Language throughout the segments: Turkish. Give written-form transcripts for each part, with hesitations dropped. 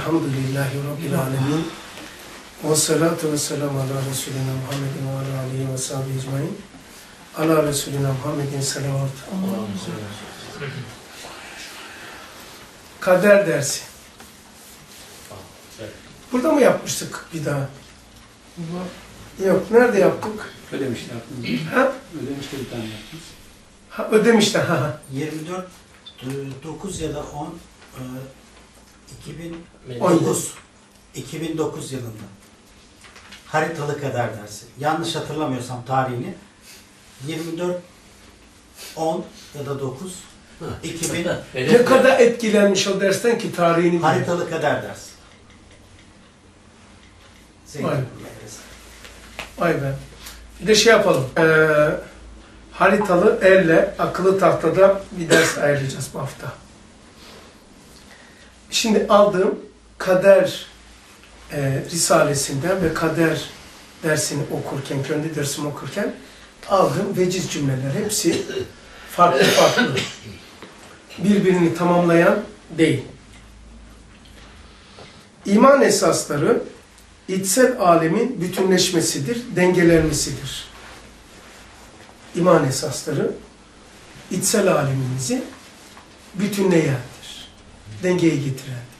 Elhamdülillahi Rabbil alemin. Ve salatu ve selamu ala Resulina Muhammedin ve ala aleyhi ve sahibi ecmain. Ala Resulina Muhammedin selavat. Kader dersi. Burada mı yapmıştık bir daha? Yok. Nerede yaptık? Ödemiş'te yaptınız. Ha? Ödemiş'te bir tane yaptınız. Ha, Ödemiş'te. Ha. 24 9 ya da 10 2009 yılında haritalı kader dersi. Yanlış hatırlamıyorsam tarihini 24 10 ya da 9 2000 Ne kadar etkilenmiş o dersten ki tarihini haritalı kader dersi. Vay. Vay be. Bir de şey yapalım. Haritalı elle akıllı tahtada bir ders ayarlayacağız bu hafta. Şimdi aldığım kader risalesinden ve kader dersini okurken, kendi dersimi okurken aldığım veciz cümleler hepsi farklı farklı. Birbirini tamamlayan değil. İman esasları içsel alemin bütünleşmesidir, dengelenmesidir. İman esasları içsel alemimizi bütünleyendir, dengeye getirendir.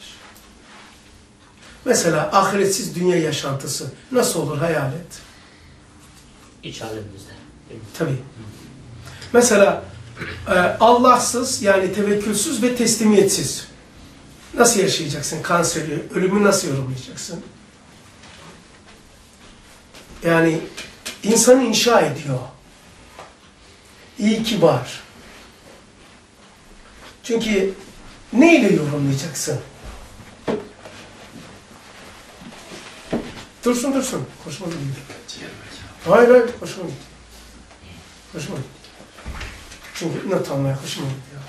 Mesela ahiretsiz dünya yaşantısı nasıl olur hayal et? İç alemimizde. Tabii. Mesela Allahsız yani tevekkülsüz ve teslimiyetsiz. Nasıl yaşayacaksın kanseri, ölümü nasıl yorumlayacaksın? Yani insanı inşa ediyor. İyi ki var. Çünkü neyle yorumlayacaksın? Dursun. Hoşuma gidiyor. Hayır. Hoşuma gidiyor. Çünkü not almaya hoşuma gidiyor.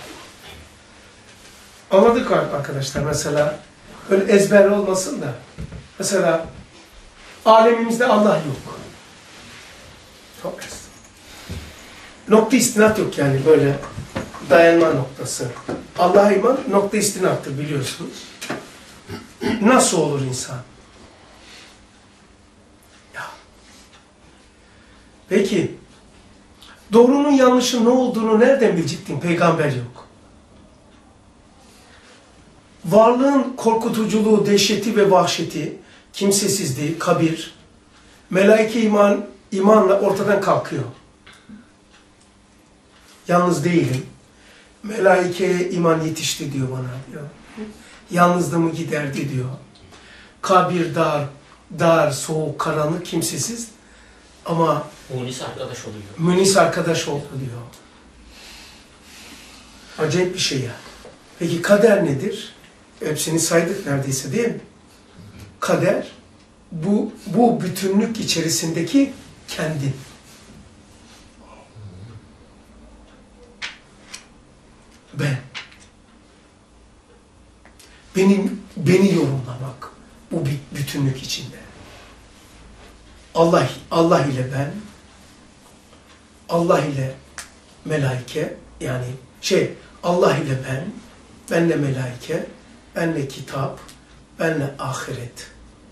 Anladık arkadaşlar mesela. Öyle ezber olmasın da. Mesela alemimizde Allah yok. Çok az. Nokta istinat yok yani böyle dayanma noktası. Allah'a iman nokta istinattır biliyorsunuz. Nasıl olur insan? Ya. Peki doğrunun yanlışın ne olduğunu nereden bilecektin? Peygamber yok. Varlığın korkutuculuğu, dehşeti ve vahşeti, kimsesizliği, kabir, melaike imanla ortadan kalkıyor. Yalnız değilim. Melaikeye iman yetişti diyor bana diyor. Yalnızlığımı giderdi diyor. Kabir dar, soğuk, karanlık, kimsesiz ama Munis arkadaş oluyor. münis arkadaş oldu diyor. Acayip bir şey ya. Peki kader nedir? Hepsini saydık neredeyse değil mi? Kader bu bütünlük içerisindeki kendin. Beni yorumlamak bu bütünlük içinde. Allah ile ben, Allah ile melaike yani Allah ile benle melaike, benle kitap, benle ahiret.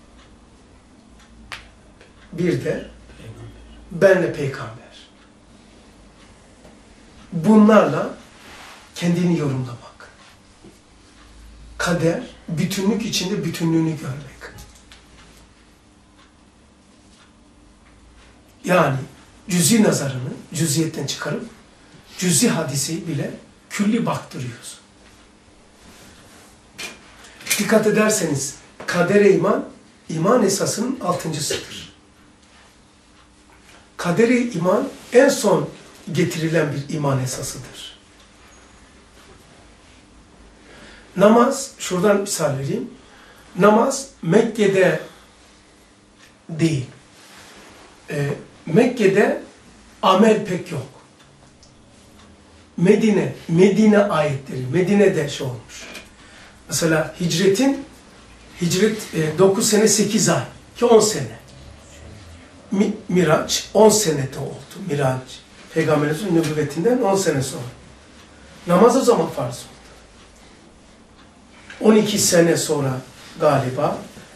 Bir de benle peygamber. Bunlarla kendini yorumlamak. Kader, bütünlük içinde bütünlüğünü görmek. Yani cüzi nazarını cüziyetten çıkarıp cüzi hadisi bile külli baktırıyoruz. Dikkat ederseniz kadere iman esasının altıncısıdır. Kadere iman en son getirilen bir iman esasıdır. Namaz, şuradan misal vereyim. Namaz Mekke'de değil. Mekke'de amel pek yok. Medine ayetleri. Medine'de olmuş. Mesela hicret 9 sene 8 ay ki 10 sene. Miraç 10 senede oldu. Miraç. Peygamberimizin nübüvvetinden 10 sene sonra. Namaz o zaman farz oldu. 12 sene sonra galiba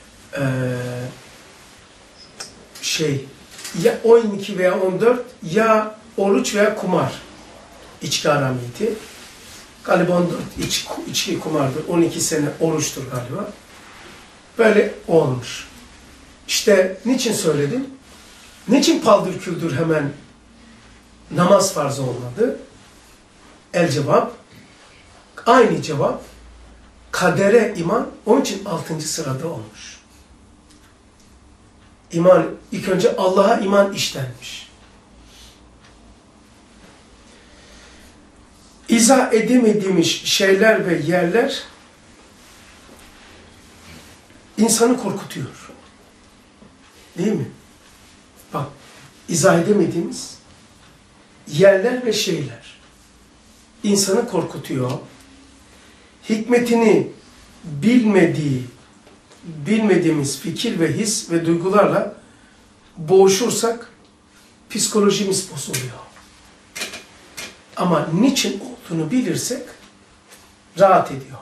ya 12 veya 14 ya oruç veya kumar. İçki haramiyeti. Galiba 14 içki kumardır. 12 sene oruçtur galiba. Böyle olmuş. İşte niçin söyledim? Niçin paldır küldür hemen namaz farzı olmadı? El cevap. Aynı cevap. Kadere iman. Onun için 6. sırada olmuş. İman, ilk önce Allah'a iman işlenmiş. İzah edemediğimiz şeyler ve yerler insanı korkutuyor. Değil mi? Bak, izah edemediğimiz yerler ve şeyler insanı korkutuyor. Hikmetini bilmediğimiz fikir ve his ve duygularla boğuşursak psikolojimiz bozuluyor. Ama niçin olduğunu bilirsek rahat ediyor.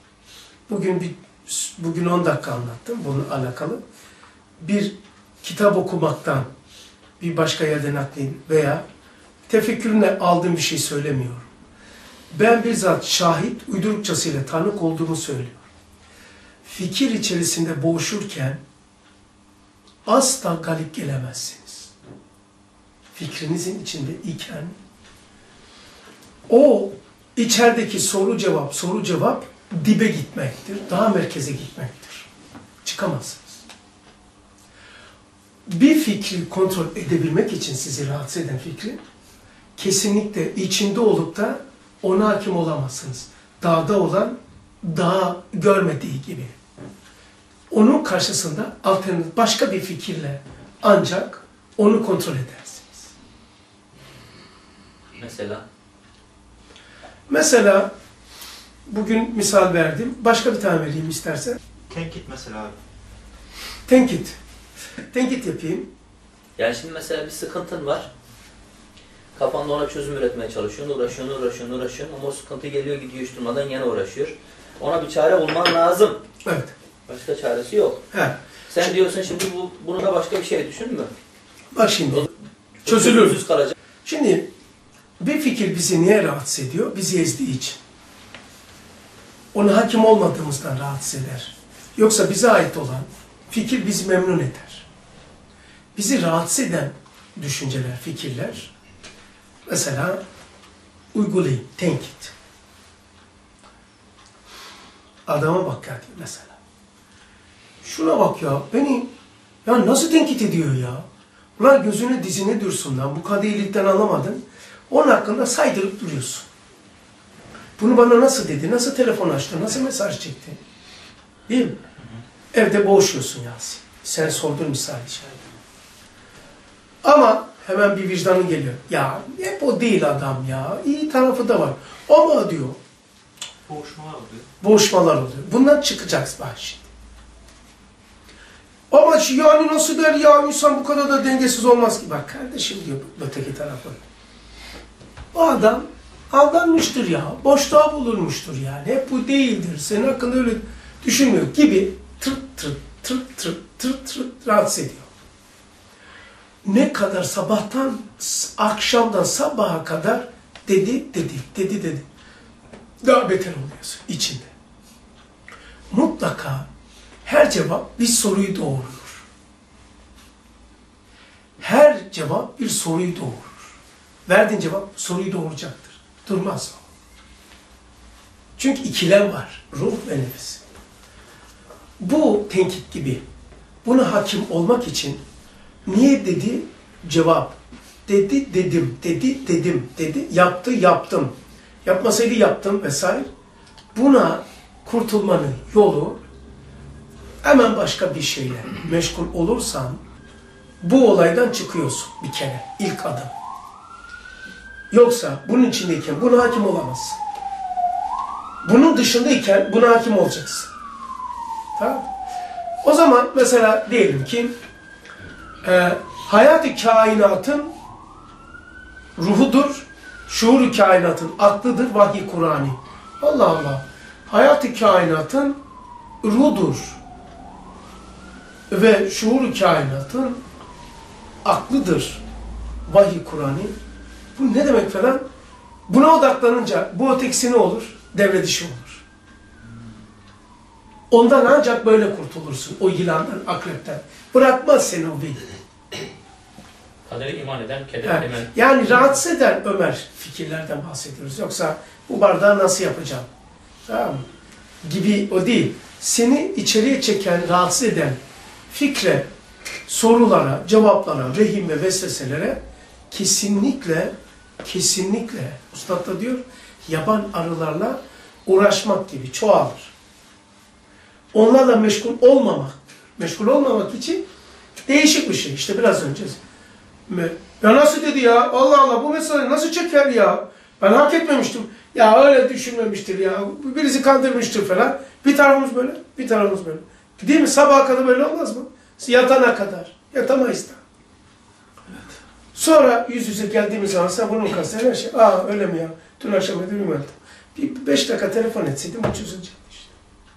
Bugün 10 dakika anlattım bununla alakalı. Bir kitap okumaktan bir başka yerden nakledin veya tefekkürüne aldığım bir şey söylemiyorum. Ben bizzat şahit, uydurukçasıyla tanık olduğumu söylüyorum. Fikir içerisinde boğuşurken asla galip gelemezsiniz. Fikrinizin içinde iken o içerideki soru cevap dibe gitmektir. Daha merkeze gitmektir. Çıkamazsınız. Bir fikri kontrol edebilmek için sizi rahatsız eden fikri kesinlikle içinde olup da ona hakim olamazsınız. Dağda olan dağı görmediği gibi. Onun karşısında alternatif başka bir fikirle ancak onu kontrol edersiniz. Mesela bugün misal verdim. Başka bir tane vereyim istersen. Tenkit mesela abi. Tenkit yapayım. Yani şimdi mesela bir sıkıntın var. Kafanda ona çözüm üretmeye çalışıyorsun, uğraşıyorsun ama o sıkıntı geliyor gidiyor hiç durmadan yine uğraşıyor. Ona bir çare bulman lazım. Evet. Başka çaresi yok. He. Sen diyorsun şimdi bunu da başka bir şey düşün mü? Bak şimdi. Çözülür. Şimdi bir fikir bizi niye rahatsız ediyor? Bizi ezdiği için. Ona hakim olmadığımızdan rahatsız eder. Yoksa bize ait olan fikir bizi memnun eder. Bizi rahatsız eden düşünceler, fikirler, mesela uygulayayım, tenkit. Adama bak ya mesela. Şuna bak ya, beni ya nasıl tenkit ediyor ya? Ulan gözüne dizine dursun lan, bu kadar iyilikten anlamadın. Onun hakkında saydırıp duruyorsun. Bunu bana nasıl dedi, nasıl telefon açtı, nasıl mesaj çekti? Değil mi? Evde boğuşuyorsun Yasin. Sen sordun misal içeride. Ama hemen bir vicdanın geliyor. Ya hep o değil adam ya. İyi tarafı da var. Ama diyor. Boğuşmalar oluyor. Bundan çıkacaksın bak şimdi. Ama yani nasıl der ya insan bu kadar da dengesiz olmaz ki. Bak kardeşim diyor öteki tarafı. O adam aldanmıştır ya. Boşluğa bulunmuştur yani. Hep bu değildir. Senin hakkında öyle düşünmüyor gibi tırt rahatsız ediyor. Ne kadar sabahtan akşamdan sabaha kadar dedi. Daha beter oluyorsun içinde. Mutlaka her cevap bir soruyu doğurur. Her cevap bir soruyu doğurur. Verdiğin cevap soruyu doğuracaktır. Durmaz o. Çünkü ikilem var. Ruh ve nefis. Bu tenkit gibi. Buna hakim olmak için niye dedi? Cevap. Dedi, dedim. Dedi, dedim. Dedi, yaptı, yaptım. Yapmasaydı yaptım vesaire. Buna kurtulmanın yolu hemen başka bir şeyle meşgul olursan bu olaydan çıkıyorsun bir kere. İlk adım. Yoksa bunun içindeyken buna hakim olamazsın. Bunun dışındayken buna hakim olacaksın. Tamam. O zaman mesela diyelim ki hayat-ı kainatın ruhudur, şuur-u kainatın aklıdır, vahiy Kur'an'ı. Allah Allah. Hayat-ı kainatın ruhudur, ve şuur-u kainatın aklıdır. Vahiy Kur'an'ı. Bu ne demek falan? Buna odaklanınca bu ötekisi ne olur? Devre dışı olur. Ondan ancak böyle kurtulursun. O yılandan, akrepten. Bırakmaz seni o beyni. Kadere iman eden, kedere emen. Yani rahatsız eden Ömer fikirlerden bahsediyoruz. Yoksa bu bardağı nasıl yapacağım? Tamam mı? Gibi o değil. Seni içeriye çeken, rahatsız eden fikre, sorulara, cevaplara, vehim ve vesveselere kesinlikle Üstad da diyor, yaban arılarla uğraşmak gibi çoğalır. Onlarla meşgul olmamak için değişik bir şey. İşte biraz önce. Ya nasıl dedi ya? Allah Allah, bu mesele nasıl çeker ya? Ben hak etmemiştim. Ya öyle düşünmemiştir ya. Birisi kandırmıştır falan. Bir tarafımız böyle, bir tarafımız böyle. Değil mi? Sabaha kadar böyle olmaz mı? Yatana kadar. Yatamayız da. Evet. Sonra yüz yüze geldiğimiz zaman sen bunun kastı her şey. Aa öyle mi ya? Dün akşam ödülüm yaptım. Bir 5 dakika telefon etseydim o çözülecek işte.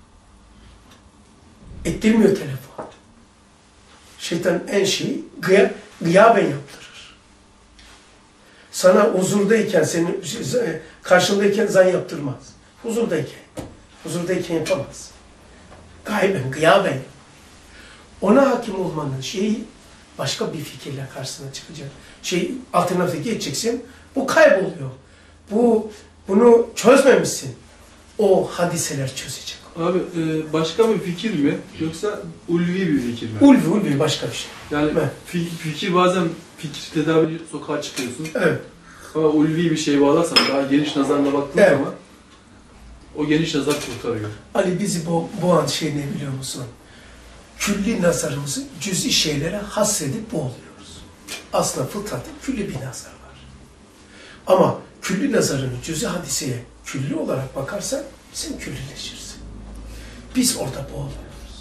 Ettirmiyor telefon. Şeytanın en şeyi gıyaben yaptırır. Sana huzurdayken, senin karşındayken zan yaptırmaz. Huzurdayken yapamaz. Gıyaben. Ona hakim olmanın şeyi başka bir fikirle karşısına çıkacak. Alternatif geçeceksin. Bu kayboluyor. Bunu çözmemişsin. O hadiseler çözecek. Abi başka bir fikir mi yoksa ulvi bir fikir mi? Ulvi başka bir şey. Yani fikir bazen fikir tedavi sokağa çıkıyorsun. Evet. Ama ulvi bir şey bağlarsan daha geniş nazarla baktığın zaman o geniş nazar kurtarıyor. Ali bizi boğan şey ne biliyor musun? Külli nazarımızı cüz'i şeylere hasredip boğuluyoruz. Aslında fıtratta külli bir nazar var. Ama külli nazarını cüz'i hadiseye külli olarak bakarsan sen küllileşirsin. Biz orada boğuluyoruz.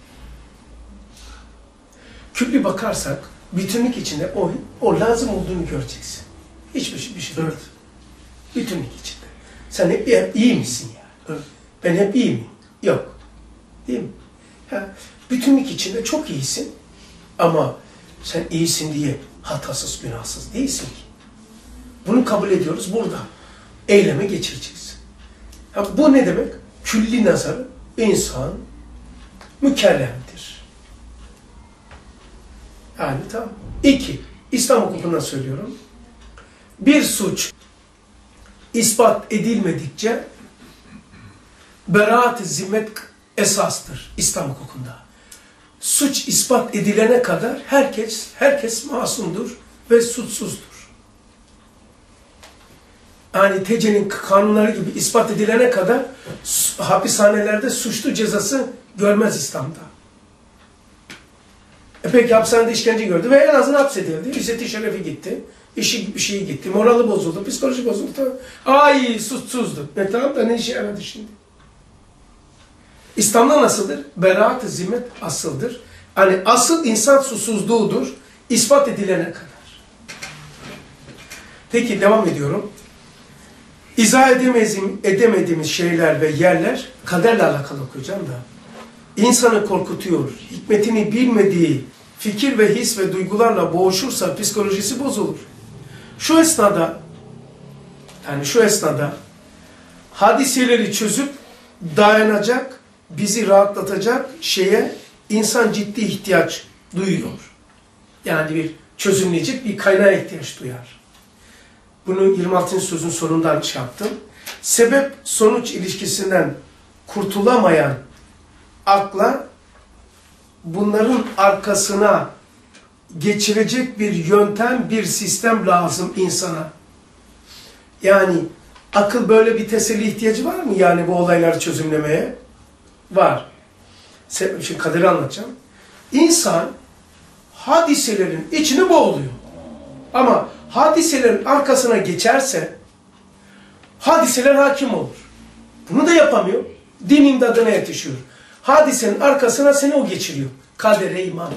Külli bakarsak bütünlük içinde o lazım olduğunu göreceksin. Hiçbir şey değil. Evet. Bütünlük içinde. Sen hep iyi misin yani? Evet. Ben hep iyi miyim? Yok. Değil mi? Bütünlük içinde çok iyisin ama sen iyisin diye hatasız, günahsız değilsin ki. Bunu kabul ediyoruz burada. Eyleme geçireceksin. Bu ne demek? Külli nazarı insan mükelleftir. Yani tamam. 2. İslam hukukundan söylüyorum. Bir suç ispat edilmedikçe beraat-ı zimmet esastır İslam hukukunda. Suç ispat edilene kadar herkes masumdur ve suçsuzdur. Yani TC'nin kanunları gibi ispat edilene kadar hapishanelerde suçlu cezası görmez İslam'da. Peki hapishanede işkence gördü ve en azından hapsedildi. İzzeti şerefi gitti. İşi bir şey gitti. Morali bozuldu. Psikoloji bozuldu. Ay suçsuzdu. Tamam da ne işe yaradı şimdi? İslam'da nasıldır? Beraat-ı zimmet asıldır. Yani asıl insan susuzluğudur. İspat edilene kadar. Peki devam ediyorum. İzah edemediğimiz şeyler ve yerler kaderle alakalı okuyacağım da. İnsanı korkutuyor. Hikmetini bilmediği fikir ve his ve duygularla boğuşursa psikolojisi bozulur. Şu esnada hadiseleri çözüp dayanacak, bizi rahatlatacak şeye insan ciddi ihtiyaç duyuyor. Yani bir çözümleyecek bir kaynağa ihtiyaç duyar. Bunu 26. sözün sonundan yaptım. Sebep-sonuç ilişkisinden kurtulamayan akla bunların arkasına geçirecek bir yöntem, bir sistem lazım insana. Yani akıl böyle bir teselli ihtiyacı var mı yani bu olayları çözümlemeye? Var. Şimdi kaderi anlatacağım. İnsan hadiselerin içine boğuluyor. Ama hadiselerin arkasına geçerse hadiseler hakim olur. Bunu da yapamıyor. Din imdadına yetişiyor. Hadisenin arkasına seni o geçiriyor. Kadere imanla.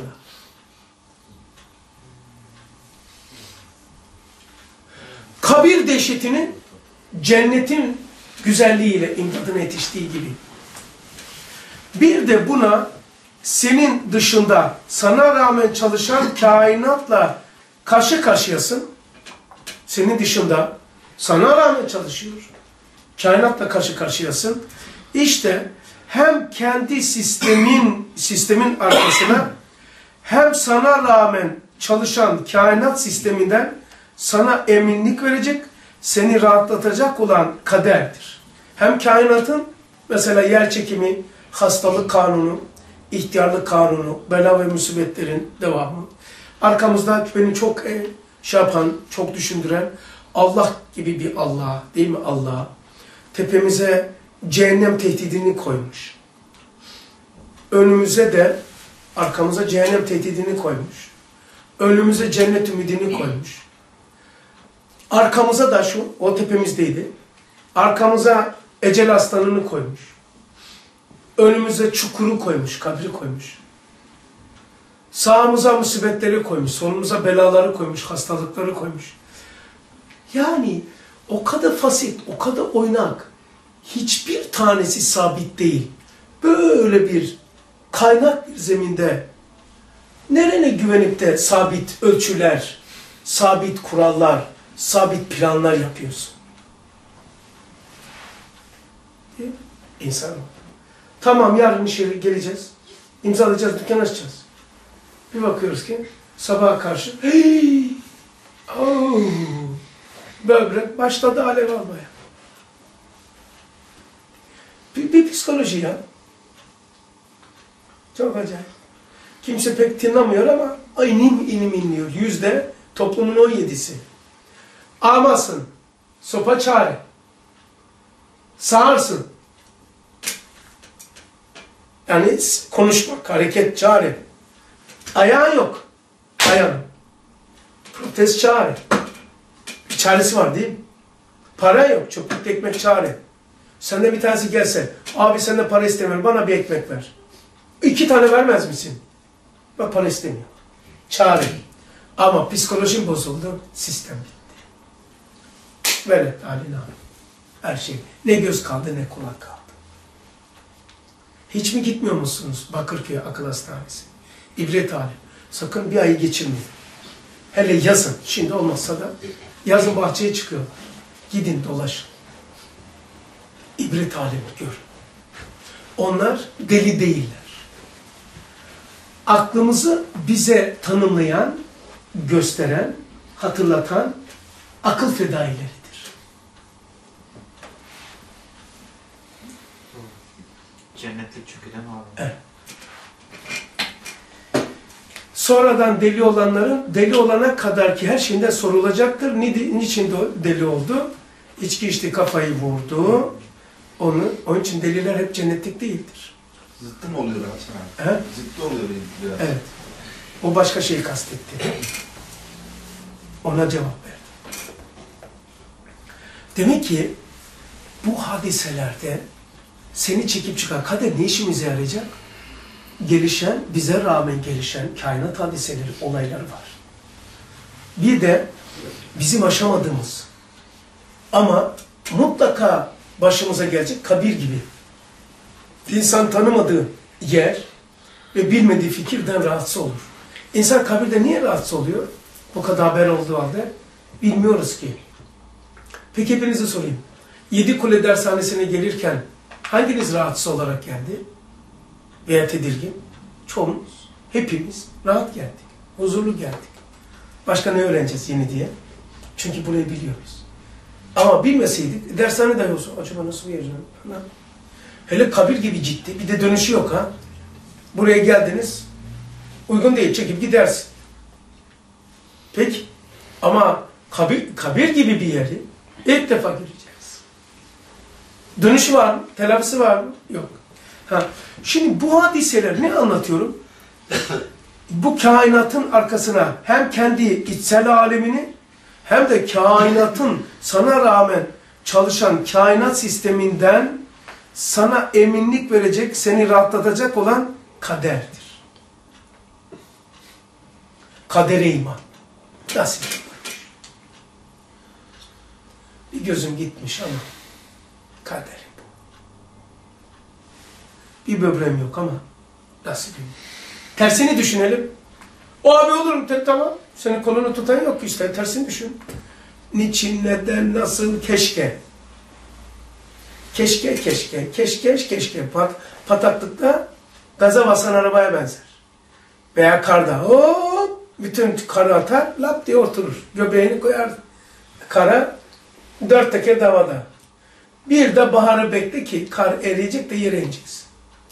Kabir dehşetinin cennetin güzelliğiyle imdadına yetiştiği gibi. Bir de buna senin dışında sana rağmen çalışan kainatla karşı karşıyasın. Senin dışında sana rağmen çalışıyor. Kainatla karşı karşıyasın. İşte hem kendi sistemin arkasına hem sana rağmen çalışan kainat sisteminden sana eminlik verecek, seni rahatlatacak olan kaderdir. Hem kainatın mesela yer çekimi, hastalık kanunu, ihtiyarlık kanunu, bela ve musibetlerin devamı. Arkamızda beni çok yapan, çok düşündüren Allah gibi bir Allah, değil mi Allah? Tepemize cehennem tehdidini koymuş. Önümüze de arkamıza cehennem tehdidini koymuş. Önümüze cennet ümidini koymuş. Arkamıza da o tepemizdeydi. Arkamıza ecel aslanını koymuş. Önümüze çukuru koymuş, kabri koymuş. Sağımıza musibetleri koymuş, solumuza belaları koymuş, hastalıkları koymuş. Yani o kadar fasit, o kadar oynak, hiçbir tanesi sabit değil. Böyle bir kaynak bir zeminde nerene güvenip de sabit ölçüler, sabit kurallar, sabit planlar yapıyorsun? İnsan. Tamam, yarın işe geleceğiz, imzalayacağız, dükkan açacağız. Bir bakıyoruz ki sabaha karşı böbrek başladı alev almaya. Bir psikoloji ya. Çok acayip. Kimse pek dinlemiyor ama inim inliyor. Toplumun 17'si. Ağmasın. Sopa çare. Sağırsın. Yani konuşmak, hareket çare. Ayağın yok. Ayağın. Protez çare. Bir çaresi var değil mi? Para yok. Çöplükte ekmek çare. Senden bir tanesi gelse, abi senden para istemiyorum, bana bir ekmek ver. 2 tane vermez misin? Bak para istemiyor. Çare. Ama psikolojim bozuldu, sistem bitti. Velet haline al. Her şey. Ne göz kaldı ne kulak kaldı. Hiç mi gitmiyor musunuz Bakırköy Akıl Hastanesi? İbret alem. Sakın bir ayı geçirmeyin. Hele yazın. Şimdi olmazsa da yazın bahçeye çıkıyorlar. Gidin dolaşın. İbret alemi gör. Onlar deli değiller. Aklımızı bize tanımlayan, gösteren, hatırlatan akıl fedaileridir. Cennetlik çünkü değil mi abi? Evet. Sonradan deli olanların deli olana kadar ki her şeyinden sorulacaktır. Niçin deli oldu? İçki içti, kafayı vurdu. Onun için deliler hep cennetlik değildir. Zıttı mı oluyor Hasan abi? He? Zıttı oluyor biraz. Evet. O başka şeyi kastetti. Ona cevap verdi. Demek ki bu hadiselerde seni çekip çıkan kader ne işimize yarayacak? Gelişen, bize rağmen gelişen kainat hadiseleri, olaylar var. Bir de bizim aşamadığımız ama mutlaka başımıza gelecek kabir gibi. İnsan tanımadığı yer ve bilmediği fikirden rahatsız olur. İnsan kabirde niye rahatsız oluyor? Bu kadar haber olduğu halde bilmiyoruz ki. Peki hepinize sorayım. Yedikule dershanesine gelirken hanginiz rahatsız olarak geldi? Veya tedirgin? Çoğumuz, hepimiz rahat geldik. Huzurlu geldik. Başka ne öğreneceğiz yeni diye? Çünkü burayı biliyoruz. Ama bilmeseydik, dershane dahi olsun. Acaba nasıl vereceğim? Hele kabir gibi ciddi. Bir de dönüşü yok ha. Buraya geldiniz. Uygun değil. Çekip gidersin. Peki. Ama kabir gibi bir yeri ilk defa göreceğiz. Dönüşü var mı? Telafisi var mı? Yok. Şimdi bu hadiseler ne anlatıyorum? Bu kainatın arkasına hem kendi içsel alemini hem de kainatın sana rağmen çalışan kainat sisteminden sana eminlik verecek, seni rahatlatacak olan kaderdir. Kadere iman. Nasıl? Bir gözüm gitmiş ama kader. Bir böbreğim yok ama nasibim. Tersini düşünelim. O abi olurum, tamam. Senin kolunu tutan yok işte, tersini düşün. Niçin, neden, nasıl, keşke. Keşke. Pataklıkta gaza basan arabaya benzer. Veya karda. Hop! Bütün karı atar, lap diye oturur. Göbeğini koyar. Kara, 4 teker davada. Bir de baharı bekle ki kar eriyecek de yere ineceksin.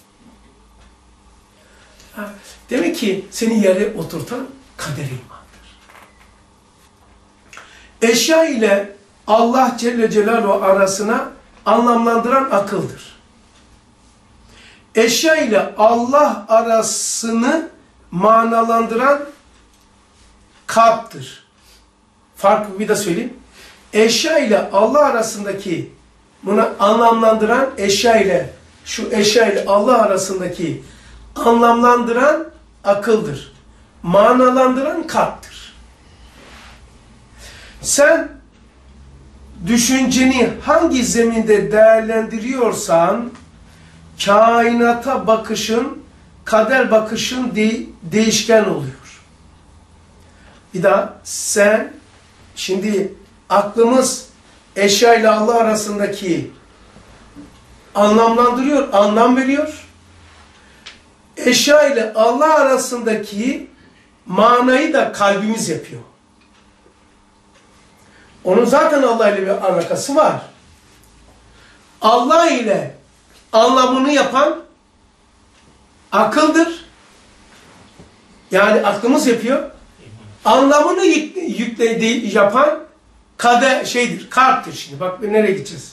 Demek ki seni yere oturtan kader imandır. Eşya ile Allah Celle Celaluhu arasına anlamlandıran akıldır. Eşya ile Allah arasını manalandıran kalptir. Farklı bir de söyleyeyim. Eşya ile Allah arasındaki, bunu anlamlandıran eşya ile, şu eşya ile Allah arasındaki anlamlandıran akıldır. Manalandıran kalptir. Sen düşünceni hangi zeminde değerlendiriyorsan, kainata bakışın, kader bakışın değişken oluyor. Bir daha sen, şimdi aklımız eşya ile Allah arasındaki anlamlandırıyor, anlam veriyor. Eşya ile Allah arasındaki manayı da kalbimiz yapıyor. Onun zaten Allah ile bir alakası var. Allah ile anlamını yapan akıldır. Yani aklımız yapıyor. Anlamını yapan kader şeydir, kalptir. Şimdi bak nereye gideceğiz.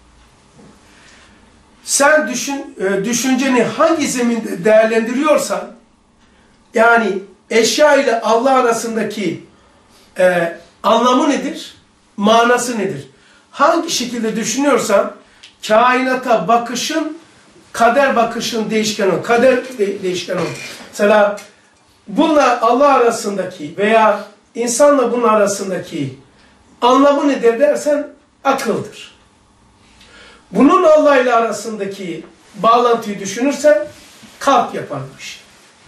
Sen düşünceni hangi zeminde değerlendiriyorsan, yani eşya ile Allah arasındaki anlamı nedir? Manası nedir? Hangi şekilde düşünüyorsan, kainata bakışın, kader bakışın değişken olur. Kader değişken olur. Mesela bununla Allah arasındaki veya insanla bunun arasındaki anlamı nedir dersen akıldır. Bunun Allah ile arasındaki bağlantıyı düşünürsen kalp yapar bu işi.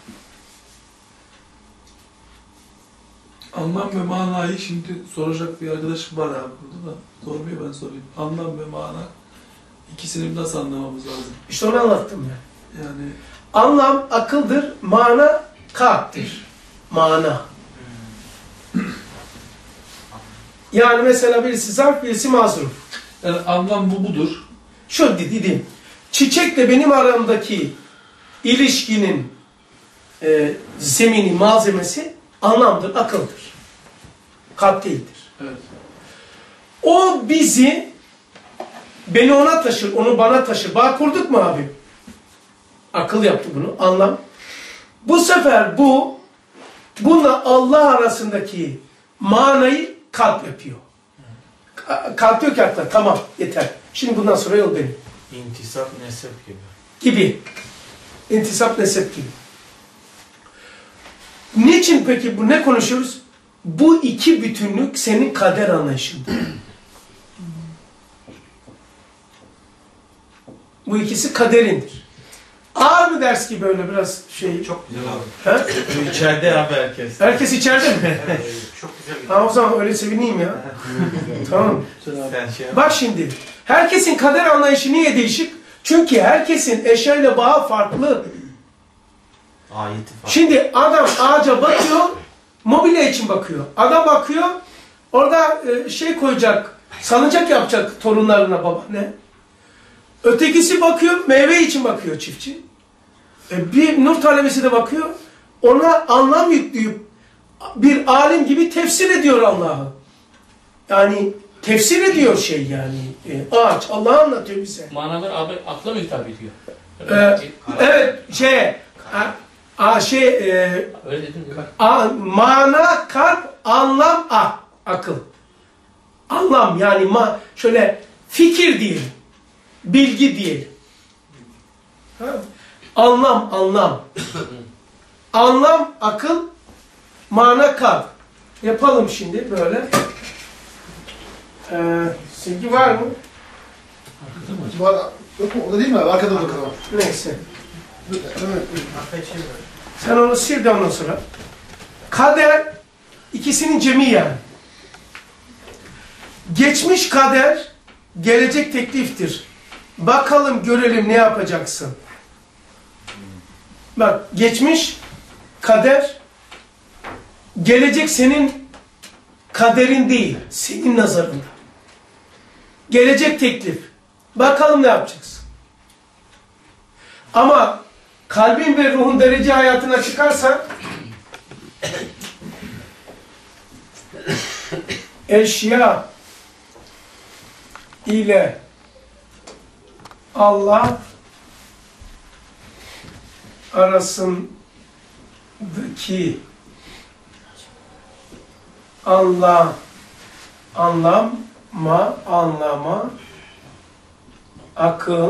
Anlam ve manayı şimdi soracak bir arkadaşım var abi burada da. Sormuyor, ben sorayım. Anlam ve mana, ikisini nasıl anlamamız lazım? İşte onu anlattım ya. Yani anlam akıldır, mana kalptir. Mana. Yani mesela birisi zarf, birisi mazruf. yani anlam budur. Şu dedim, çiçekle benim aramdaki ilişkinin zemini, malzemesi anlamdır, akıldır. Kalp değildir. Evet. O beni ona taşır, onu bana taşır. Bağ kurduk mu abi? Akıl yaptı bunu, anlam. Bu sefer bununla Allah arasındaki manayı kalp yapıyor. Kalp diyor ki hatta, tamam yeter. Şimdi bundan sonra yol benim. İntisap, nesep gibi. Gibi. İntisap, nesep gibi. Niçin peki bu, ne konuşuyoruz? Bu iki bütünlük senin kader anlayışındır. Bu ikisi kaderindir. Ağır mı ders ki böyle biraz şey? Çok güzel abi. He? İçeride abi herkes. Herkes içeride mi? Çok güzel bir. Ha, o zaman öyle sevineyim ya. Tamam. Sen şey Bak şimdi, herkesin kader anlayışı niye değişik? Çünkü herkesin eşyayla bağı farklı. ayeti falan. Şimdi adam ağaca bakıyor, mobilya için bakıyor. Adam bakıyor, orada şey koyacak, salıncak yapacak torunlarına babaanne. Ötekisi bakıyor, meyve için bakıyor çiftçi. Bir nur talebesi de bakıyor, ona anlam yükleyip bir alim gibi tefsir ediyor Allah'ı. Yani tefsir ediyor şey yani. Ağaç, Allah'ı anlatıyor bize. Manalar abi akla mı hitap ediyor? Evet, Öyle dedim mi? mana, kalp, anlam, akıl. Anlam yani şöyle fikir diyelim. Bilgi diyelim. Anlam. Anlam, akıl, mana, kalp. Yapalım şimdi böyle. Silgi var mı? Var, yok mu? O da değil mi abi? Arkada bakalım. Neyse. Sen onu sil de ondan sonra. Kader ikisinin cemi yani. Geçmiş kader, gelecek tekliftir. Bakalım görelim ne yapacaksın. Bak geçmiş kader, gelecek senin kaderin değil, senin nazarında. Gelecek teklif. Bakalım ne yapacaksın. Ama kalbin ve ruhun derece hayatına çıkarsa eşya ile Allah arasındaki anlama, akıl,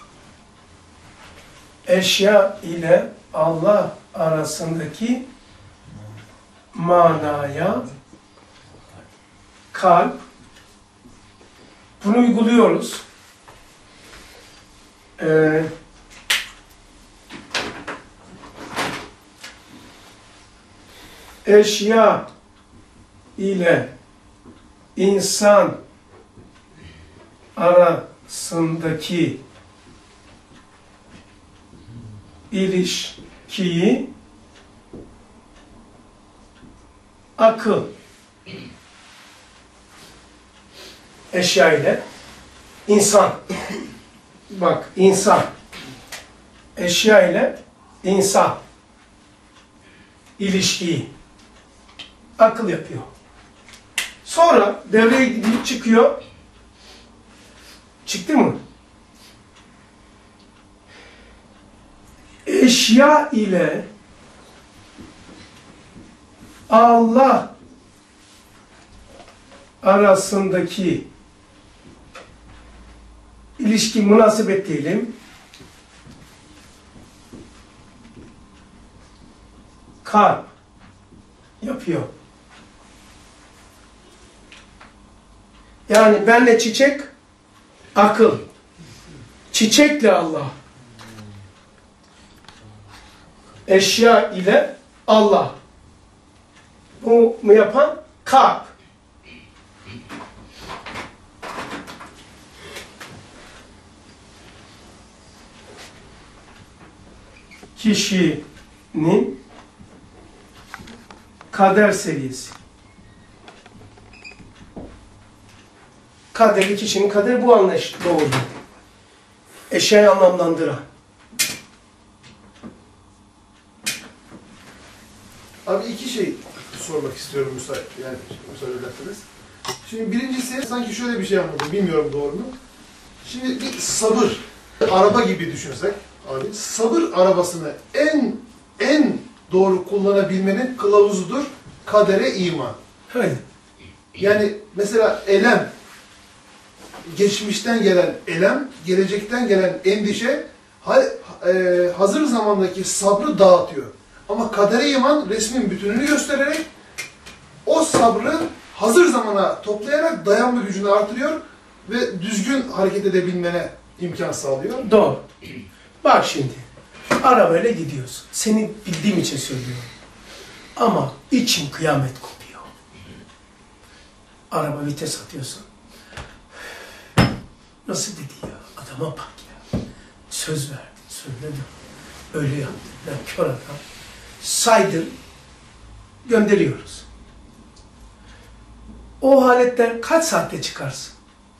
eşya ile Allah arasındaki manaya, kalp, bunu uyguluyoruz. Eşya ile insan arasındaki ilişkiyi akıl, eşya ile insan, bak insan, eşya ile insan ilişkiyi akıl yapıyor. Sonra devreye çıkıyor. Çıktı mı? Eşya ile Allah arasındaki ilişki, münasebet diyelim. Kalp yapıyor. Yani benle çiçek, akıl. Çiçekle Allah. Eşya ile Allah. Bu mu yapan? Kalp. Kişinin kader seviyesi. Kaderi, kişinin kaderi bu anlayış doğru. Eşyayı anlamlandıran. Abi iki şey sormak istiyorum müsaade ederseniz. Şimdi birincisi sanki şöyle bir şey anladım, bilmiyorum doğru mu? Şimdi bir sabır araba gibi düşünsek abi, sabır arabasını en doğru kullanabilmenin kılavuzudur kadere iman. Hayır. Yani mesela elem, geçmişten gelen elem, gelecekten gelen endişe hazır zamandaki sabrı dağıtıyor. Ama kadere iman resmin bütününü göstererek o sabrı hazır zamana toplayarak dayanma gücünü artırıyor ve düzgün hareket edebilmene imkan sağlıyor. Doğru. Bak şimdi, arabayla gidiyorsun. Seni bildiğim için söylüyorum. Ama için kıyamet kopuyor. Araba vites atıyorsun. Nasıl dedi ya? Adama bak ya. Söz verdi, söyledim. Öyle yaptı. Ben kör adam. Saydır. Gönderiyoruz. O haletten kaç saatte çıkarsın?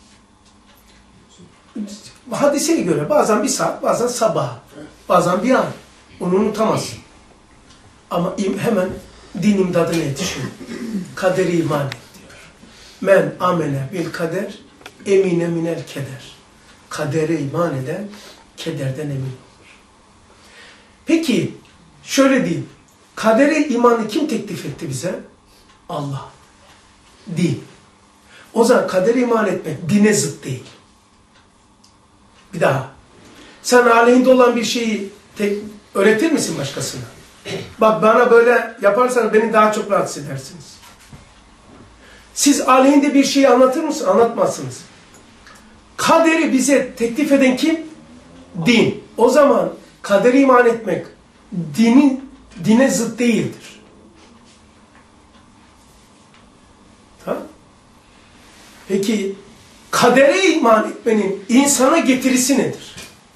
Hadiseye göre bazen bir saat, bazen sabah, bazen bir an. Onu unutamazsın. Ama hemen din imdadına yetişiyor. Kaderi iman et diyor. Men amene bil kader, emine minel keder. Kadere iman eden, kederden emin olur. Peki, şöyle diyeyim. Kadere imanı kim teklif etti bize? Allah. Din. O zaman kadere iman etmek dine zıt değil. Bir daha. Sen aleyhinde olan bir şeyi öğretir misin başkasına? Bak bana böyle yaparsanız beni daha çok rahatsız edersiniz. Siz aleyhinde bir şeyi anlatır mısınız? Anlatmazsınız. Kaderi bize teklif eden kim? Din. O zaman kadere iman etmek dine zıt değildir. Tamam? Peki kadere iman etmenin insana getirisi nedir?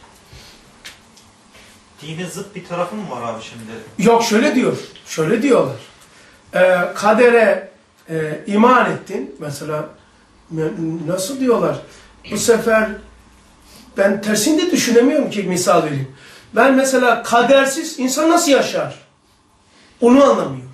Dine zıt bir tarafı mı var abi şimdi? Yok, şöyle diyor. Şöyle diyorlar. Kadere iman ettin. Mesela nasıl diyorlar? Bu sefer ben tersini de düşünemiyorum ki, misal vereyim. Ben mesela kadersiz insan nasıl yaşar? Onu anlamıyorum.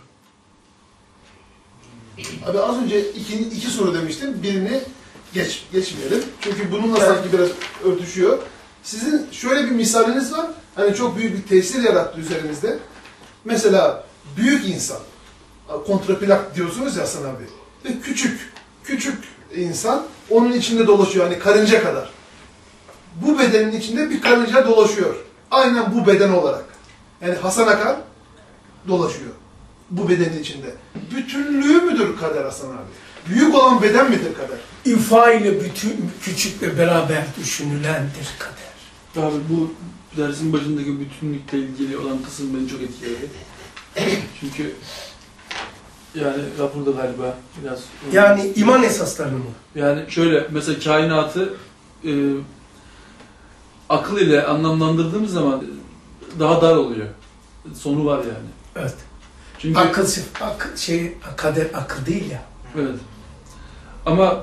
Abi az önce iki soru demiştim. Birini geçmeyelim. Çünkü bununla sanki biraz örtüşüyor. Sizin şöyle bir misaliniz var. Hani çok büyük bir tesir yarattı üzerimizde. Mesela büyük insan. Kontraplak diyorsunuz ya Hasan abi. Ve küçük insan onun içinde dolaşıyor. Hani karınca kadar. Bu bedenin içinde bir karınca dolaşıyor. Aynen bu beden olarak. Yani Hasan Akan dolaşıyor. Bu bedenin içinde. Bütünlüğü müdür kader Hasan abi? Büyük olan beden midir kader? İfa ile bütün küçükle beraber düşünülendir kader. Abi bu dersin başındaki bütünlükle ilgili olan kısım beni çok etkiledi. Çünkü yani raporda galiba biraz... Yani iman esaslarını mı? Yani şöyle, mesela kainatı akıl ile anlamlandırdığımız zaman daha dar oluyor. Sonu var yani. Evet. Çünkü Kader akıl değil ya. evet. Ama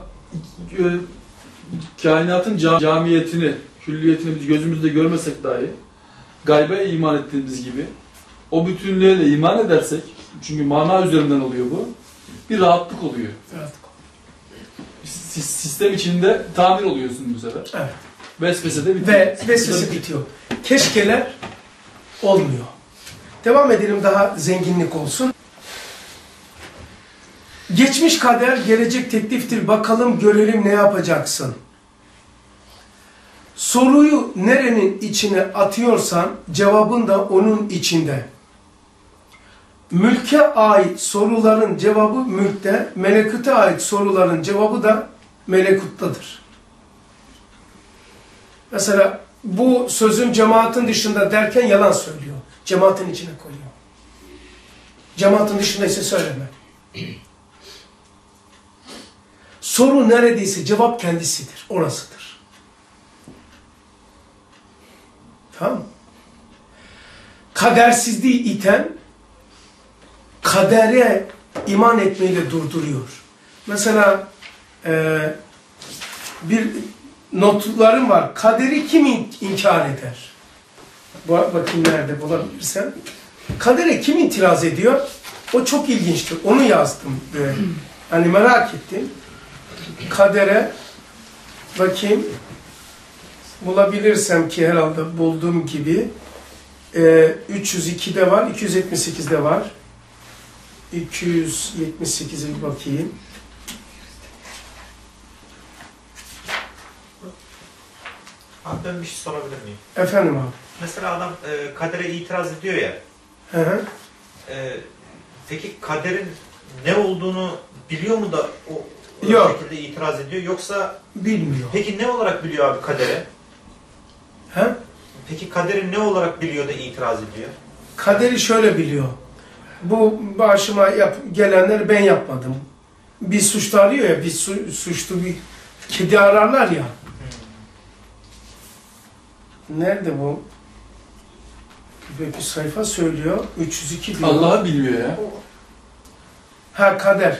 kainatın camiyetini, külliyetini biz gözümüzde görmesek dahi, gaybe iman ettiğimiz gibi, o bütünlüğe de iman edersek, çünkü mana üzerinden oluyor bu, bir rahatlık oluyor. Evet. Sistem içinde tamir oluyorsun bu sefer. Evet. Vesvese de bitiyor. Ve vesvese bitiyor. Keşkeler olmuyor. Devam edelim, daha zenginlik olsun. Geçmiş kader, gelecek tekliftir. Bakalım görelim ne yapacaksın. Soruyu nerenin içine atıyorsan cevabın da onun içinde. Mülke ait soruların cevabı mülkte, melekute ait soruların cevabı da melekuttadır. Mesela bu sözün cemaatin dışında derken yalan söylüyor. Cemaatin içine koyuyor. Cemaatin dışında ise söyleme. Soru neredeyse cevap kendisidir. Orasıdır. Tamam mı? Kadersizliği iten kadere iman etmeyle durduruyor. Mesela bir notlarım var. Kaderi kim inkar eder? Bakayım nerede bulabilirsem. Kadere kim itiraz ediyor? O çok ilginçtir. Onu yazdım. Hani merak ettim. Kadere bakayım. Bulabilirsem ki herhalde bulduğum gibi 302'de var, 278'de var. 278'e bir bakayım. Abi ben bir şey sorabilir miyim? Efendim abi. Mesela adam kadere itiraz ediyor ya. Hı hı. Peki kaderin ne olduğunu biliyor mu da o Yok. şekilde itiraz ediyor, yoksa Bilmiyor. peki ne olarak biliyor abi kadere? He? Peki kaderi ne olarak biliyor da itiraz ediyor? Kaderi şöyle biliyor. Bu başıma gelenleri ben yapmadım. Bir suçlu arıyor ya, bir suçlu bir kedi ararlar ya. Nerede bu? Bir sayfa söylüyor. 302 diyor. Allah'ı bilmiyor ya. Ha, kader.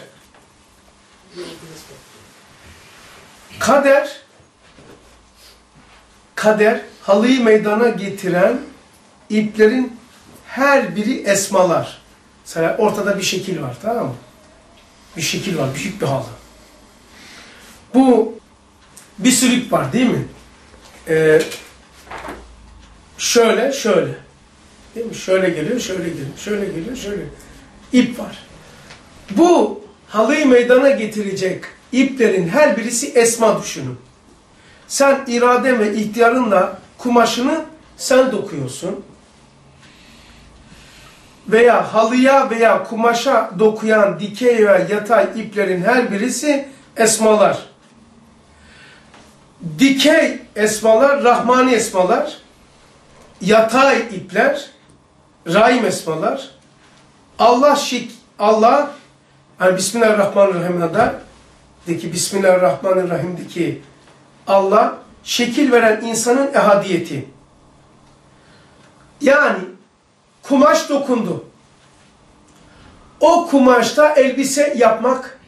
Kader, halıyı meydana getiren iplerin her biri esmalar. Mesela ortada bir şekil var, tamam mı? Bir şekil var, büyük bir halı. Bu bir sürü ip var değil mi? Şöyle. Değil mi? Şöyle geliyor, şöyle geliyor, şöyle geliyor, şöyle. İp var. Bu halıyı meydana getirecek iplerin her birisi esma düşünün. Sen iraden ve ihtiyarınla kumaşını sen dokuyorsun. Veya halıya veya kumaşa dokuyan dikey ve yatay iplerin her birisi esmalar. Dikey esmalar, Rahmani esmalar. yatay ipler, rahim esmalar, Allah yani Bismillahirrahmanirrahim'deki Allah şekil veren insanın ehadiyeti. Yani kumaş dokundu. O kumaşta elbise yapmak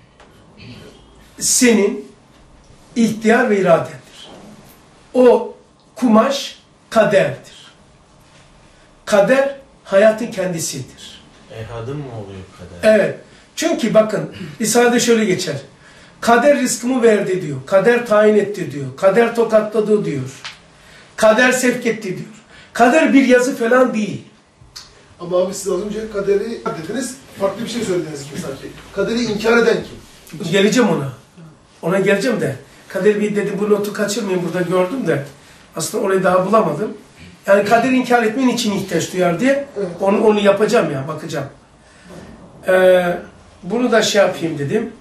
senin ihtiyar ve iradendir. O kumaş kaderdir. Kader hayatın kendisidir. Ehadın mı oluyor kader? Evet. Çünkü bakın İsa'da şöyle geçer. Kader rızkımı verdi diyor. Kader tayin etti diyor. Kader tokatladı diyor. Kader sevk etti diyor. Kader bir yazı falan değil. Ama abi siz az önce kaderi dediniz, farklı bir şey söylediniz gibi sanki. Kaderi inkar eden kim? Geleceğim ona. Ona geleceğim de. Kader bir dedi bu notu kaçırmayın burada gördüm de. Aslında orayı daha bulamadım. Yani kaderi inkar etmen için ihtiyaç duyar diye onu yapacağım ya, bakacağım. Bunu da şey yapayım dedim.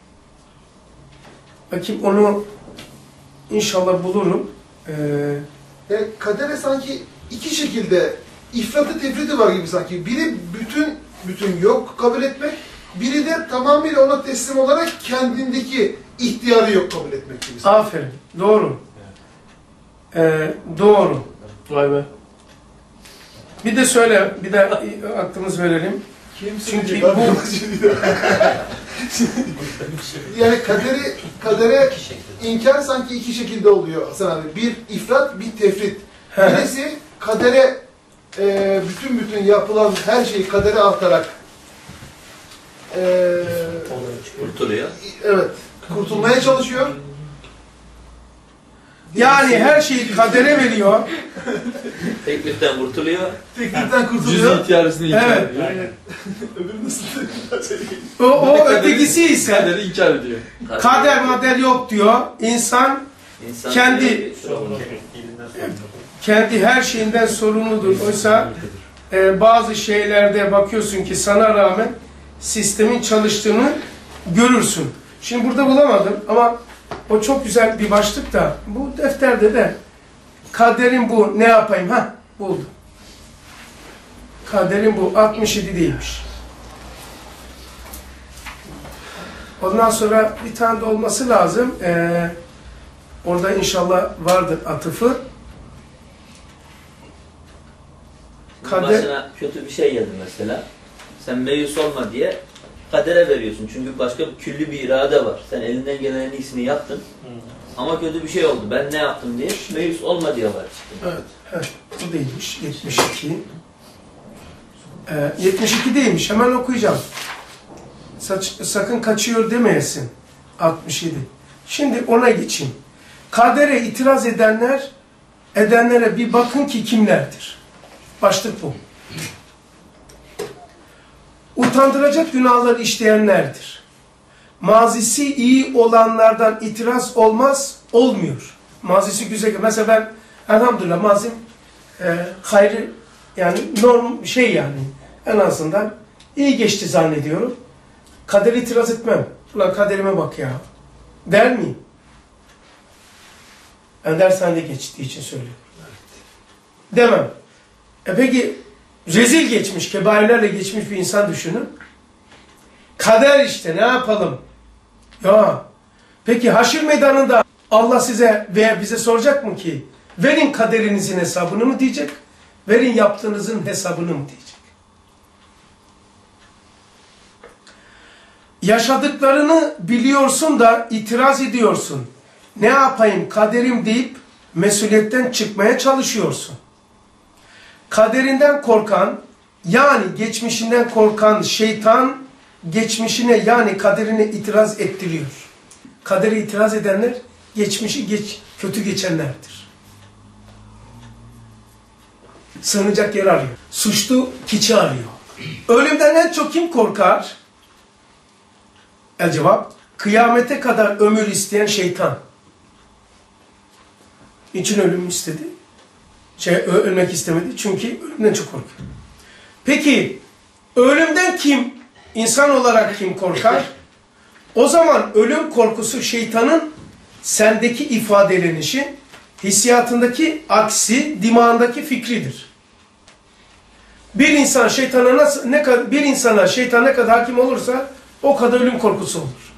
Bakayım onu inşallah bulurum. Kadere sanki iki şekilde ifratı tefriti var gibi sanki. Biri bütün yok kabul etmek, biri de tamamıyla ona teslim olarak kendindeki ihtiyarı yok kabul etmek gibi. Aferin. Doğru. Doğru. Vay be. Bir de söyle, bir de aklımız verelim. Çünkü bu yani kadere inkar sanki iki şekilde oluyor Hasan abi. Bir ifrat, bir tefrit. Birisi kadere bütün yapılan her şeyi kadere atarak Kurtuluyor. evet, kurtulmaya çalışıyor. yani her şeyi kadere veriyor. Tekliften kurtuluyor. Tekliften kurtuluyor. Cüz ihtiyarısını inkar Evet. ediyor. Öbürü nasıl? O ötekisi ise Kaderi inkar ediyor. kader mader yok diyor. İnsan kendi her şeyinden sorumludur. Oysa bazı şeylerde bakıyorsun ki sana rağmen sistemin çalıştığını görürsün. Şimdi burada bulamadım ama o çok güzel bir başlık da bu defterde de kaderin bu ne yapayım buldum. Kaderin bu 67 değilmiş. Ondan sonra bir tane de olması lazım. Orada inşallah vardır atıfı. Başına kötü bir şey geldi mesela. Sen meyus olma diye kadere veriyorsun. Çünkü başka bir külli bir irade var. Sen elinden gelen en iyisini yaptın. Ama kötü bir şey oldu. Ben ne yaptım diye meyus olma diye var çıktı. Evet. Bu değilmiş. 72. 72 değilmiş. Hemen okuyacağım. Sakın kaçıyor demeyesin. 67. Şimdi ona geçeyim. Kadere itiraz edenlere bir bakın ki kimlerdir? Başlık bu. Utandıracak günahları işleyenlerdir. Mazisi iyi olanlardan itiraz olmuyor. Mazisi güzel. Mesela ben elhamdülillah mazim hayrı yani norm yani en azından iyi geçti zannediyorum. Kadere itiraz etmem. Ulan kaderime bak ya. Der miyim? Ben dershanede geçtiği için söylüyorum. Demem. Peki rezil geçmiş, kebairlerle geçmiş bir insan düşünün. Kader işte ne yapalım? Ya peki haşir meydanında Allah size veya bize soracak mı ki verin kaderinizin hesabını mı diyecek? Verin yaptığınızın hesabını mı diyecek? Yaşadıklarını biliyorsun da itiraz ediyorsun. Ne yapayım kaderim deyip mesuliyetten çıkmaya çalışıyorsun. Kaderinden korkan yani geçmişinden korkan şeytan geçmişine yani kaderine itiraz ettiriyor. Kadere itiraz edenler geçmişi kötü geçenlerdir. Sığınacak yer arıyor. Suçlu keçi arıyor. Ölümden en çok kim korkar? El cevap, kıyamete kadar ömür isteyen şeytan. Niçin ölüm istedi? Ölmek istemedi. Çünkü ölümden çok korkuyor. Peki, ölümden kim, insan olarak kim korkar? O zaman ölüm korkusu şeytanın sendeki ifadelenişi, hissiyatındaki aksi dimağındaki fikridir. Bir insana şeytan ne kadar hakim olursa o kadar ölüm korkusu olur.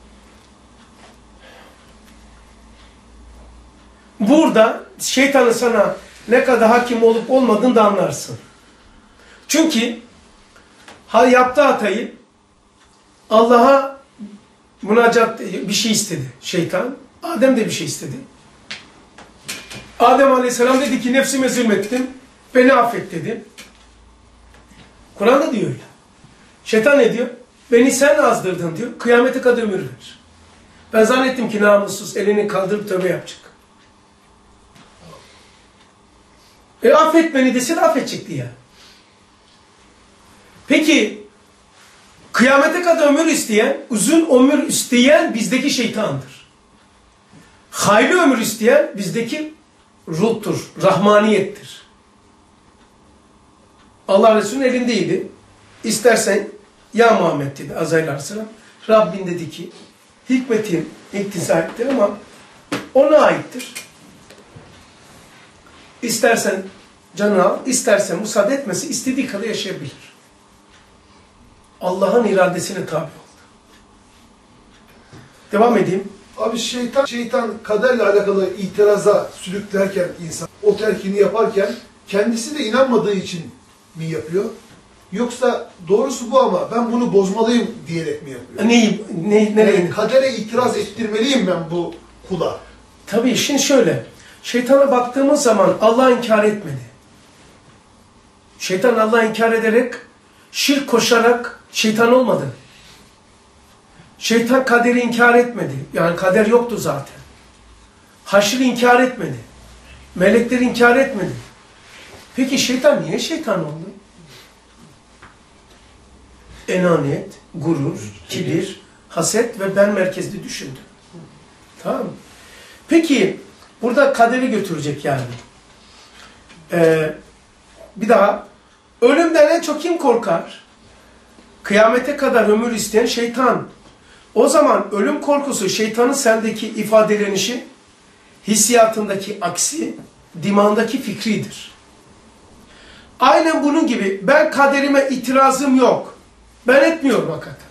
Burada şeytanın sana ne kadar hakim olup olmadığını da anlarsın. Çünkü yaptığı hatayı Allah'a münacat bir şey istedi şeytan. Adem de bir şey istedi. Adem Aleyhisselam dedi ki nefsime zulmettim. Beni affet dedi. Kur'an'da diyor öyle. Şeytan ne diyor? Beni sen azdırdın diyor. Kıyamete kadar ömür ver. Ben zannettim ki namussuz elini kaldırıp tövbe yapacak. Affet beni desin affedecekti ya. Peki kıyamete kadar ömür isteyen, uzun ömür isteyen bizdeki şeytandır. Hayırlı ömür isteyen bizdeki ruhtur, rahmaniyettir. Allah Resulü'nün elindeydi. İstersen ya Muhammed dedi Azrail Aleyhisselam. Rabbin dedi ki hikmetin iktisattir ama ona aittir. İstersen canı al, istersen müsaade etmesi istediği kadar yaşayabilir. Allah'ın iradesine tabi oldu. Devam edeyim. Abi şeytan kaderle alakalı itiraza sürüklerken insan o terkini yaparken kendisi de inanmadığı için mi yapıyor? Yoksa doğrusu bu ama ben bunu bozmalıyım diyerek mi yapıyor? Nereye? Yani kadere itiraz ettirmeliyim ben bu kula. Tabii şimdi şöyle. Şeytana baktığımız zaman Allah'ı inkar etmedi. Şeytan Allah'ı inkar ederek, şirk koşarak şeytan olmadı. Şeytan kaderi inkar etmedi. Yani kader yoktu zaten. Haşrı inkar etmedi. Melekleri inkar etmedi. Peki şeytan niye şeytan oldu? Enaniyet, gurur, kibir, haset ve ben merkezli düşündü. Tamam mı? Peki burada kaderi götürecek yani. Bir daha. Ölümden en çok kim korkar? Kıyamete kadar ömür isteyen şeytan. O zaman ölüm korkusu şeytanın sendeki ifadelenişi, hissiyatındaki aksi, dimağındaki fikridir. Aynen bunun gibi ben kaderime itirazım yok. Ben etmiyorum hakikaten.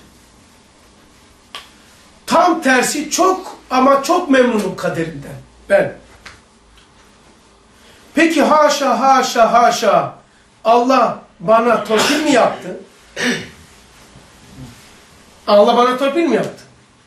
Tam tersi çok ama çok memnunum kaderimden. Ben. Peki haşa haşa haşa Allah bana torpil mi yaptı? Allah bana torpil mi yaptı?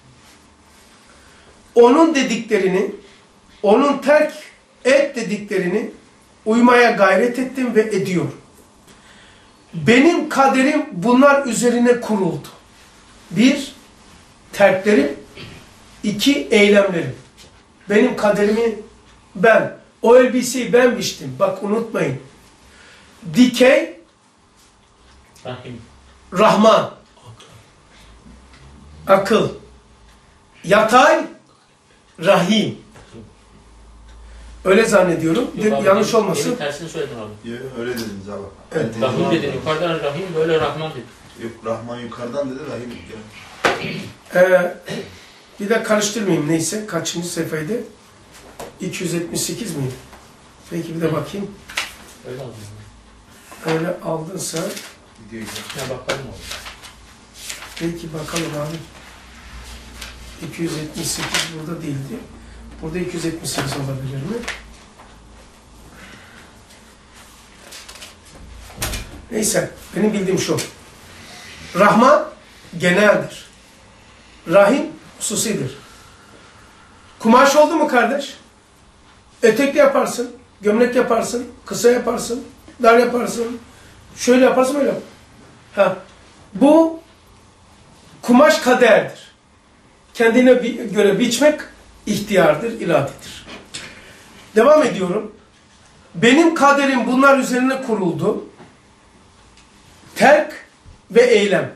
Onun dediklerini, onun terk et dediklerini uymaya gayret ettim ve ediyorum. Benim kaderim bunlar üzerine kuruldu. 1, terklerim. 2, eylemlerim. Benim kaderimi ben, o elbiseyi ben biçtim. Bak unutmayın. Dikey, Rahim. Rahman. Akıl. Yatay, Rahim. Öyle zannediyorum. Yanlış olmasın. Elin tersini söyledin abi. Yok öyle dediniz abi. Evet. Rahim dedin, yukarıdan Rahim, böyle Rahman dedin. Yok Rahman yukarıdan dedi, Rahim Bir de karıştırmayayım neyse. Kaçıncı sayfaydı? 278 miydi? Peki bir de bakayım. Öyle aldım. Öyle aldınsa. gidiyor. Ya bakalım abi. Peki bakalım abi. 278 burada değildi. Burada 278 olabilir mi? Neyse. Benim bildiğim şu. Rahman geneldir. Rahim hususidir. Kumaş oldu mu kardeş? Etekli yaparsın, gömlek yaparsın, kısa yaparsın, dar yaparsın, şöyle yaparsın, öyle yaparsın. Bu kumaş kaderdir. Kendine göre biçmek ihtiyardır, iradedir. Devam ediyorum. Benim kaderim bunlar üzerine kuruldu. Terk ve eylem.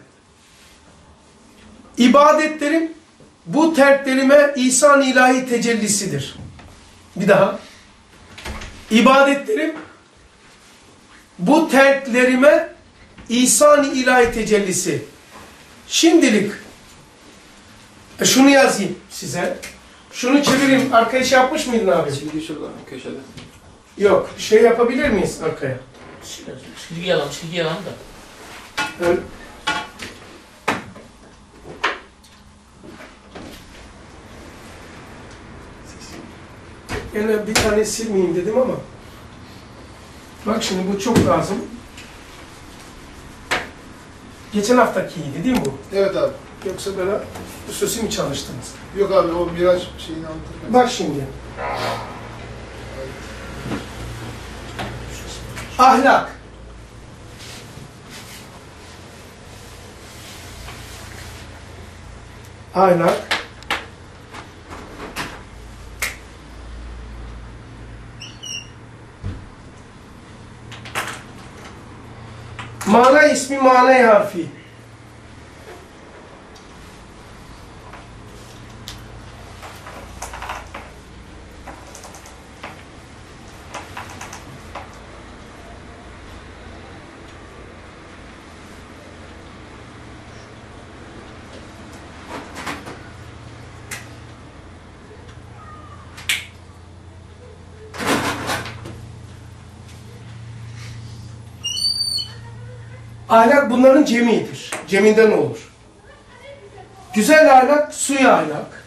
İbadetlerim bu terklerime ihsan ilahi tecellisidir. Bir daha. İbadetlerim bu terklerime ihsan ilahi tecellisi. Şimdilik şunu yazayım size. Şunu çevireyim. Arkaya şey yapmış mıydın abi? Silgi şurada köşede. Yok. Şey yapabilir miyiz arkaya? Silgi yalan da. Öyle. Yine bir tane silmeyeyim dedim ama. Bak şimdi bu çok lazım. Geçen haftakiydi değil mi bu? Evet abi. Yoksa böyle hususi mi çalıştınız? Yok abi o Miraç şeyini anlatırken. Bak şimdi. Ahlak. Ahlak. Mana ismi, mana harfi. Ahlak bunların cemidir. Ceminden olur. Güzel ahlak, suyu ahlak.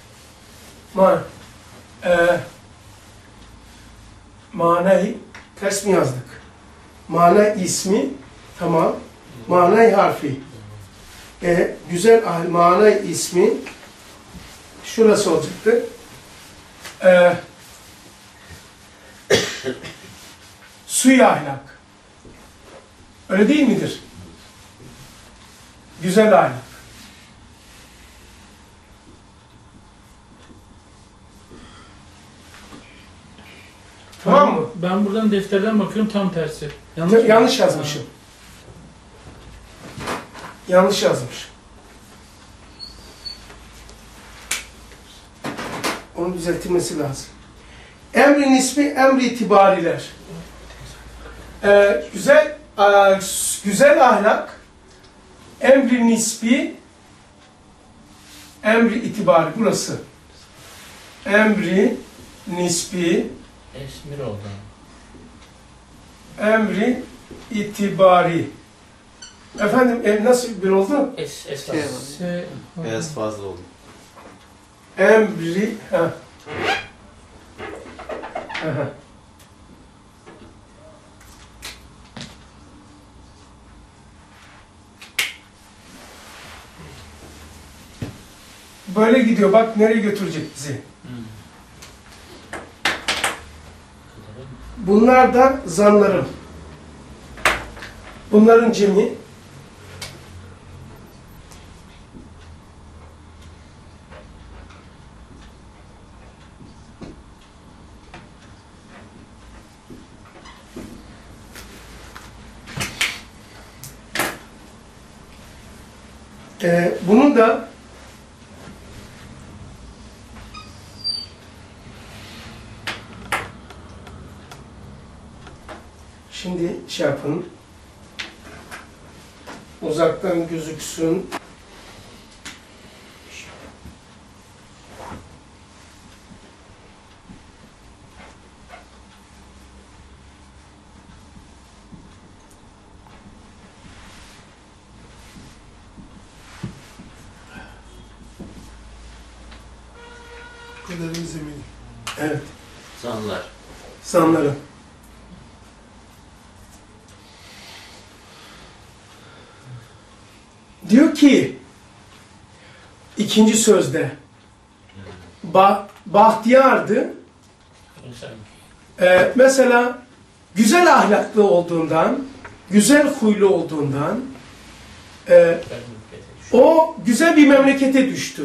Manayı ters mi yazdık? Mana ismi, tamam. Manay harfi. Güzel ahlak, manay ismi, şurası olacaktı. Suyu ahlak. Öyle değil midir? Güzel ahlak. Tamam mı? Ben buradan defterden bakıyorum tam tersi. Yanlış yazmışım. Yanlış yazmış. Onun düzeltilmesi lazım. Emrin ismi, emri itibariler. Güzel ahlak, emri nisbi, emri itibari. Burası. Emri nisbi, Esmir oldu. emri itibari. Efendim nasıl bir oldu? Esas. Beyaz fazla oldu. Emri böyle gidiyor. Bak nereye götürecek bizi. Bunlar da zanlarım. Bunların cemi. Bunun da şimdi şey yapın. Uzaktan gözüksün. Kaderin zemini. Evet. Zanlar. Zanlarım. Diyor ki ikinci sözde bahtiyardı. Mesela güzel ahlaklı olduğundan, güzel huylu olduğundan o güzel bir memlekete düştü.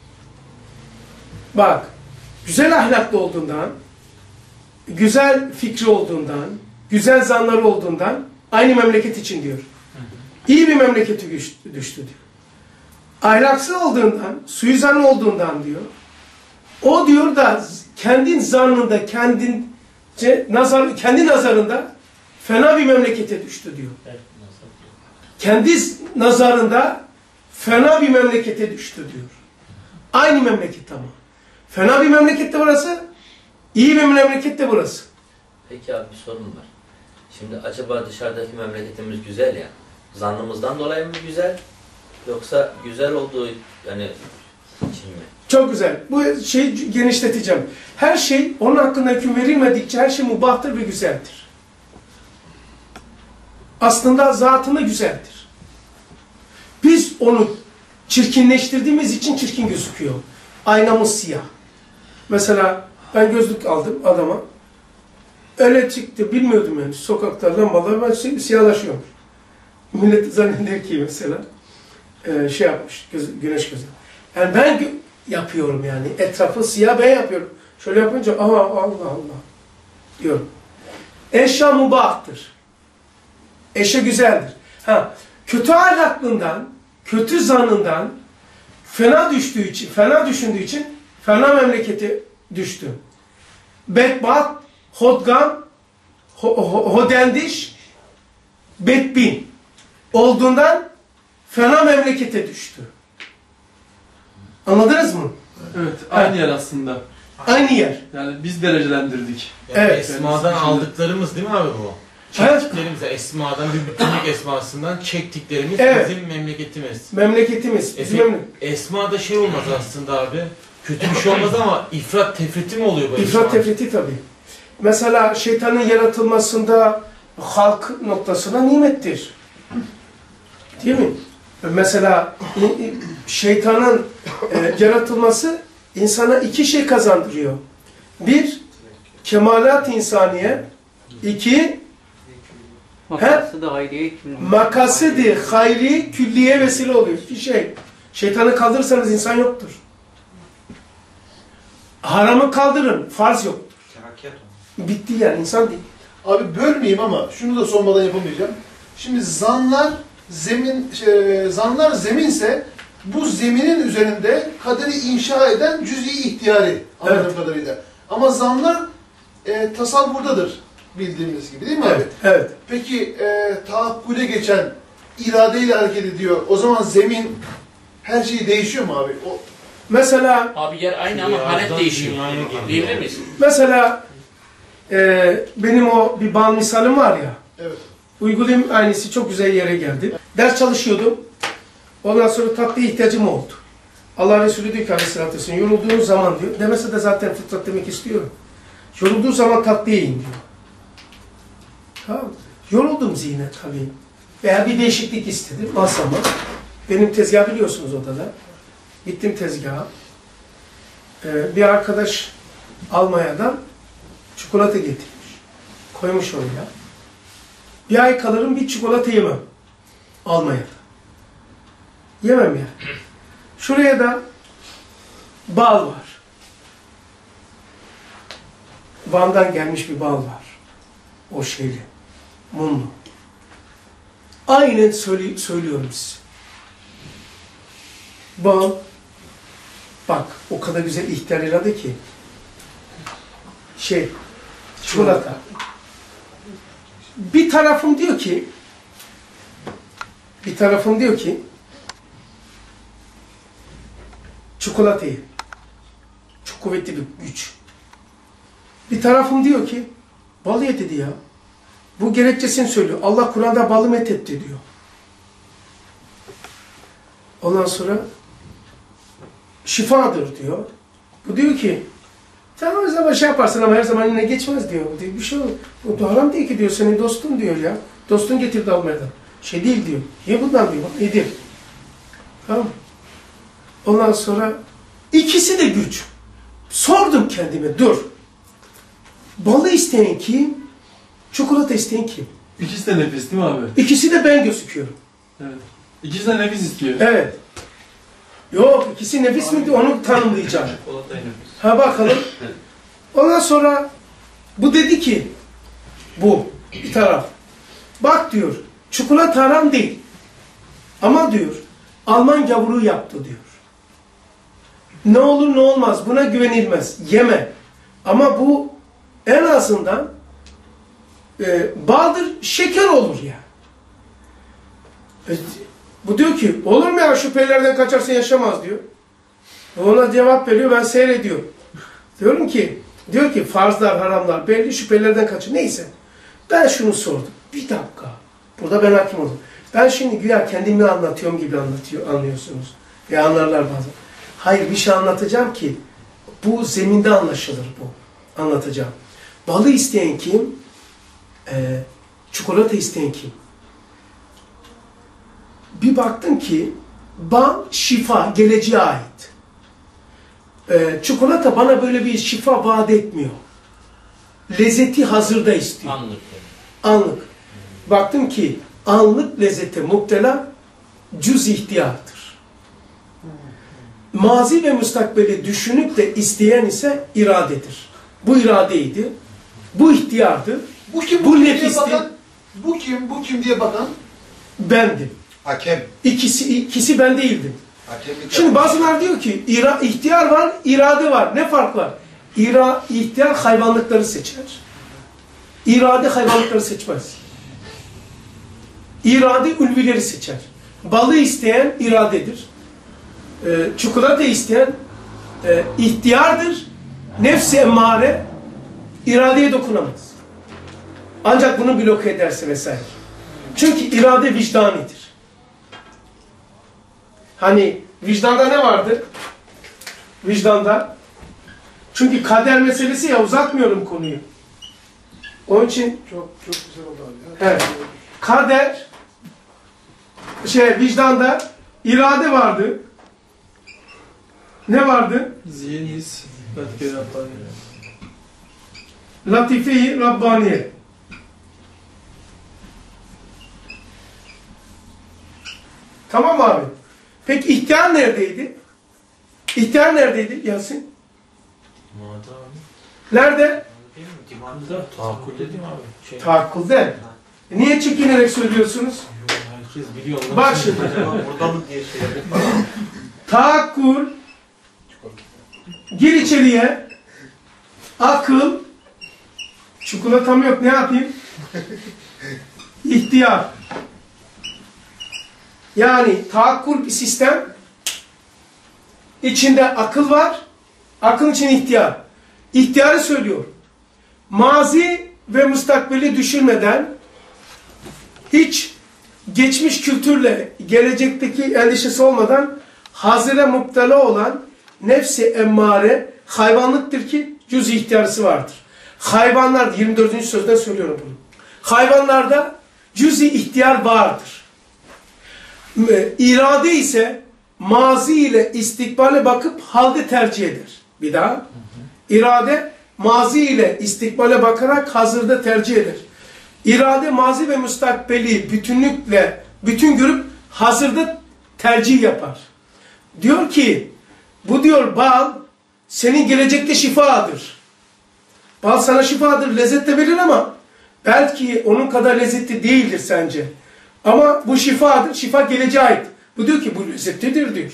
Bak, güzel ahlaklı olduğundan, güzel fikri olduğundan, güzel zanları olduğundan aynı memleket için diyor. İyi bir memlekete düştü diyor. Ahlaksız olduğundan, suizanlı olduğundan diyor. O diyor da kendi zannında, kendi nazarında fena bir memlekete düştü diyor. Kendi nazarında fena bir memlekete düştü diyor. Aynı memleket ama. Fena bir memlekette burası, iyi bir memlekette burası. Peki abi bir sorun var. Şimdi acaba dışarıdaki memleketimiz güzel ya. Zannımızdan dolayı mı güzel? Yoksa güzel olduğu yani için mi? Çok güzel. Bu şeyi genişleteceğim. Her şey onun hakkında hüküm verilmedikçe her şey mubahtır ve güzeldir. Aslında zatında güzeldir. Biz onu çirkinleştirdiğimiz için çirkin gözüküyor. Aynamız siyah. Mesela ben gözlük aldım adama. Öyle çıktı. Bilmiyordum yani. Sokakta lambalar ben siyahlaşıyorum. Millet zannediyor ki mesela şey yapmış. Güneş gözü. Yani ben yapıyorum yani. Etrafı siyah ben yapıyorum. Şöyle yapınca aha Allah Allah diyorum. Eşya mubahtır. Eşya güzeldir. Ha, kötü ahlakından, kötü zanından fena düştüğü için, fena düşündüğü için fena memleketi düştü. Bedbaht, hodgan, hodendiş, bedbin olduğundan fena memlekete düştü. Anladınız mı? Evet, aynı yer aslında. Aynı yer. Yani biz derecelendirdik. Yani Evet. Esma'dan aldıklarımız değil mi abi bu? Evet. Çektiklerimiz, Esma'dan bir bütünlük esmasından çektiklerimiz Evet. bizim memleketimiz. Memleketimiz. Bizim Esma'da şey olmaz aslında abi. Kötü bir şey olmaz ama ifrat tefriti mi oluyor bu İfrat Esma? tefriti tabii. Mesela şeytanın yaratılmasında halk noktasına nimettir. Değil mi? Mesela şeytanın yaratılması insana iki şey kazandırıyor. Bir, kemalat insaniye. İki, Makası da hayriye külliye. makasıdı hayri külliye vesile oluyor. İki şey. Şeytanı kaldırırsanız insan yoktur. Haramı kaldırın, farz yoktur. Bitti yani, insan değil. Abi bölmeyeyim ama şunu da sormadan yapamayacağım. Şimdi zanlar zeminse bu zeminin üzerinde kaderi inşa eden cüz'i ihtiyari anladığım kadarıyla. Ama zanlar tasavvurdadır bildiğimiz gibi değil mi abi? Evet, evet. Peki tahakküle geçen iradeyle hareket ediyor. O zaman zemin her şey değişiyor mu abi? Mesela Abi yer aynı ama halet değişiyor. Diyebilir miyiz? Mesela benim o bir bal misalim var ya. Evet. Uygulayayım, aynısı çok güzel yere geldi. Ders çalışıyordum. Ondan sonra tatlıya ihtiyacım oldu. Allah Resulü diyor ki aleyhissalatü vesselam, yorulduğunuz zaman diyor. Demese de zaten fıtrat demek istiyorum. Yorulduğu zaman tatlıya yiyin diyor. Tamam. Yoruldum zihne tabii. Veya bir değişiklik istedim masama. Benim tezgah biliyorsunuz odada. Gittim tezgaha. Bir arkadaş Almanya'dan çikolata getirmiş. Koymuş oraya. Bir ay kalırım, bir çikolata yemem. Almanya'da. Yemem yani. Şuraya da bal var. Van'dan gelmiş bir bal var. O şeyli. Mumlu. Aynen söylüyorum size. Bal. Bak o kadar güzel ihtiyar iradı ki. Çikolata. Bir tarafım diyor ki çikolatayı. Çok kuvvetli bir güç. Bir tarafım diyor ki bal ye dedi ya. Bu gerekçesini söylüyor. Allah Kur'an'da balı methetti diyor. Ondan sonra şifadır diyor. Bu diyor ki tamam o zaman şey yaparsın ama her zaman yine geçmez diyor. Bu diyor, bir şey olur. Bu haram değil ki diyor. Senin dostun diyor ya. Dostun getirdi Almanya'dan. Şey değil diyor. Ye bundan diyor. Bak yedir. Tamam. Ondan sonra ikisi de güç. Sordum kendime. Dur. Balı isteyen kim? Çikolata isteyen kim? İkisi de nefis değil mi abi? İkisi de ben gözüküyorum. Evet. İkisi de nefis istiyor. Evet. Yok, ikisi nefis miydi onu tanımlayacağım. Ha bakalım. Ondan sonra bu dedi ki bu bir taraf. Bak diyor, çikolata haram değil. Ama diyor, Alman gavuru yaptı diyor. Ne olur ne olmaz, buna güvenilmez. Yeme. Ama bu en azından baldır, şeker olur ya. Bu diyor ki, olur mu ya şüphelerden kaçarsa yaşamaz diyor. Ona cevap veriyor, ben seyrediyorum. Diyor ki farzlar, haramlar, belli şüphelerden kaçın. Neyse. Ben şunu sordum. Bir dakika. Burada ben hakim oldum. Ben şimdi güya kendimi anlatıyorum gibi anlıyorsunuz. Ve anlarlar bazen. Hayır, bir şey anlatacağım ki bu zeminde anlaşılır bu. Anlatacağım. Balı isteyen kim? Çikolata isteyen kim? Bir baktım ki bal, şifa, geleceğe ait. Çikolata bana böyle bir şifa vaat etmiyor. Lezzeti hazırda istiyor. Anlık. Anlık. Baktım ki anlık lezzete muktela cüz ihtiyardır. Mazi ve müstakbeli düşünüp de isteyen ise iradedir. Bu iradeydi. Bu ihtiyardı. Bu kim? Bu diye nefisti. bakan, bu kim? Bu kim diye bakan? Bendim. Hakem. İkisi ben değildim. Hakemlik Şimdi bazılar diyor ki ihtiyar var, irade var. Ne fark var? İhtiyar hayvanlıkları seçer. İrade hayvanlıkları seçmez. İrade ulvileri seçer. Balı isteyen iradedir. Çikolata isteyen ihtiyardır. Nefs-i emmare iradeye dokunamaz. Ancak bunu bloke ederse vesaire. Çünkü irade vicdanidir. Hani vicdanda ne vardır? Vicdanda. Çünkü kader meselesi ya, uzatmıyorum konuyu. Onun için Çok güzel oldu abi ya. evet. Kader vicdanda irade vardı. Ne vardı? Zihin, his, Latife-i Rabbaniye. Latife-i Rabbaniye. Tamam abi. Peki ihtiyar neredeydi? İhtiyar neredeydi Yasin? Nerede? Tahakkül dedim abi. Tahakkülde. Niye çekinerek söylüyorsunuz? Herkes biliyor. Bak şimdi. Burada mı diye şey yapıyor. Tahakkül, gir içeriye, akıl, çikolatam yok ne yapayım? İhtiyar. Yani tahakkül bir sistem, içinde akıl var, akıl için ihtiyar. İhtiyarı söylüyor. Mazi ve müstakbeli düşünmeden, hiç geçmiş kültürle gelecekteki endişesi olmadan hazire muптala olan nefsi emmare hayvanlıktır ki cüz ihtiyarısı vardır. Hayvanlar, 24. sözden söylüyorum bunu. Hayvanlarda cüz-i ihtiyar vardır. İrade ise mazi ile istikbale bakıp halde tercih eder. Bir daha. İrade mazi ile istikbale bakarak hazırda tercih eder. İrade mazi ve müstakbeli bütün görüp hazırda tercih yapar. Diyor ki bu diyor bal senin gelecekte şifadır. Bal sana şifadır, lezzet de verir ama belki onun kadar lezzetli değildir sence. Ama bu şifadır, şifa geleceğe ait. Bu diyor ki bu lezzetlidir diyor.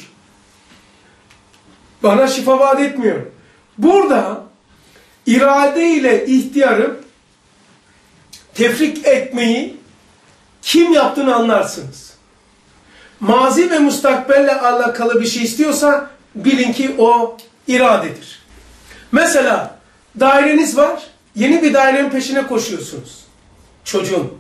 Bana şifa vaat etmiyor. Burada irade ile ihtiyarı tefrik etmeyi kim yaptığını anlarsınız. Mazi ve müstakbelle alakalı bir şey istiyorsa bilin ki o iradedir. Mesela daireniz var, yeni bir dairenin peşine koşuyorsunuz. Çocuğun.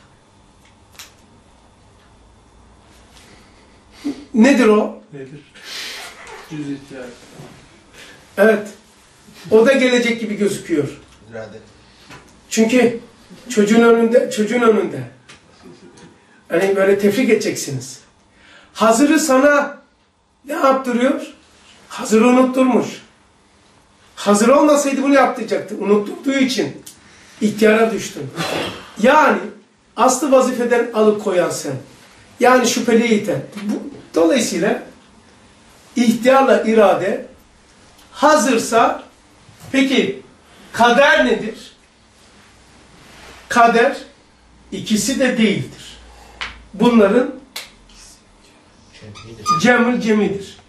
Nedir o? Nedir? Cüz ihtiyar. Evet. O da gelecek gibi gözüküyor. İrade. Çünkü çocuğun önünde. Hani böyle tefrik edeceksiniz. Hazırı sana ne yaptırıyor? Hazırı unutturmuş. Hazır olmasaydı bunu yaptıracaktı. Unutturduğu için ihtiyara düştün. Yani aslı vazifeden alıkoyan sen. Yani şüpheliye iten. Dolayısıyla ihtiyarla irade hazırsa, peki kader nedir? Kader ikisi de değildir. Bunların cemül cemidir.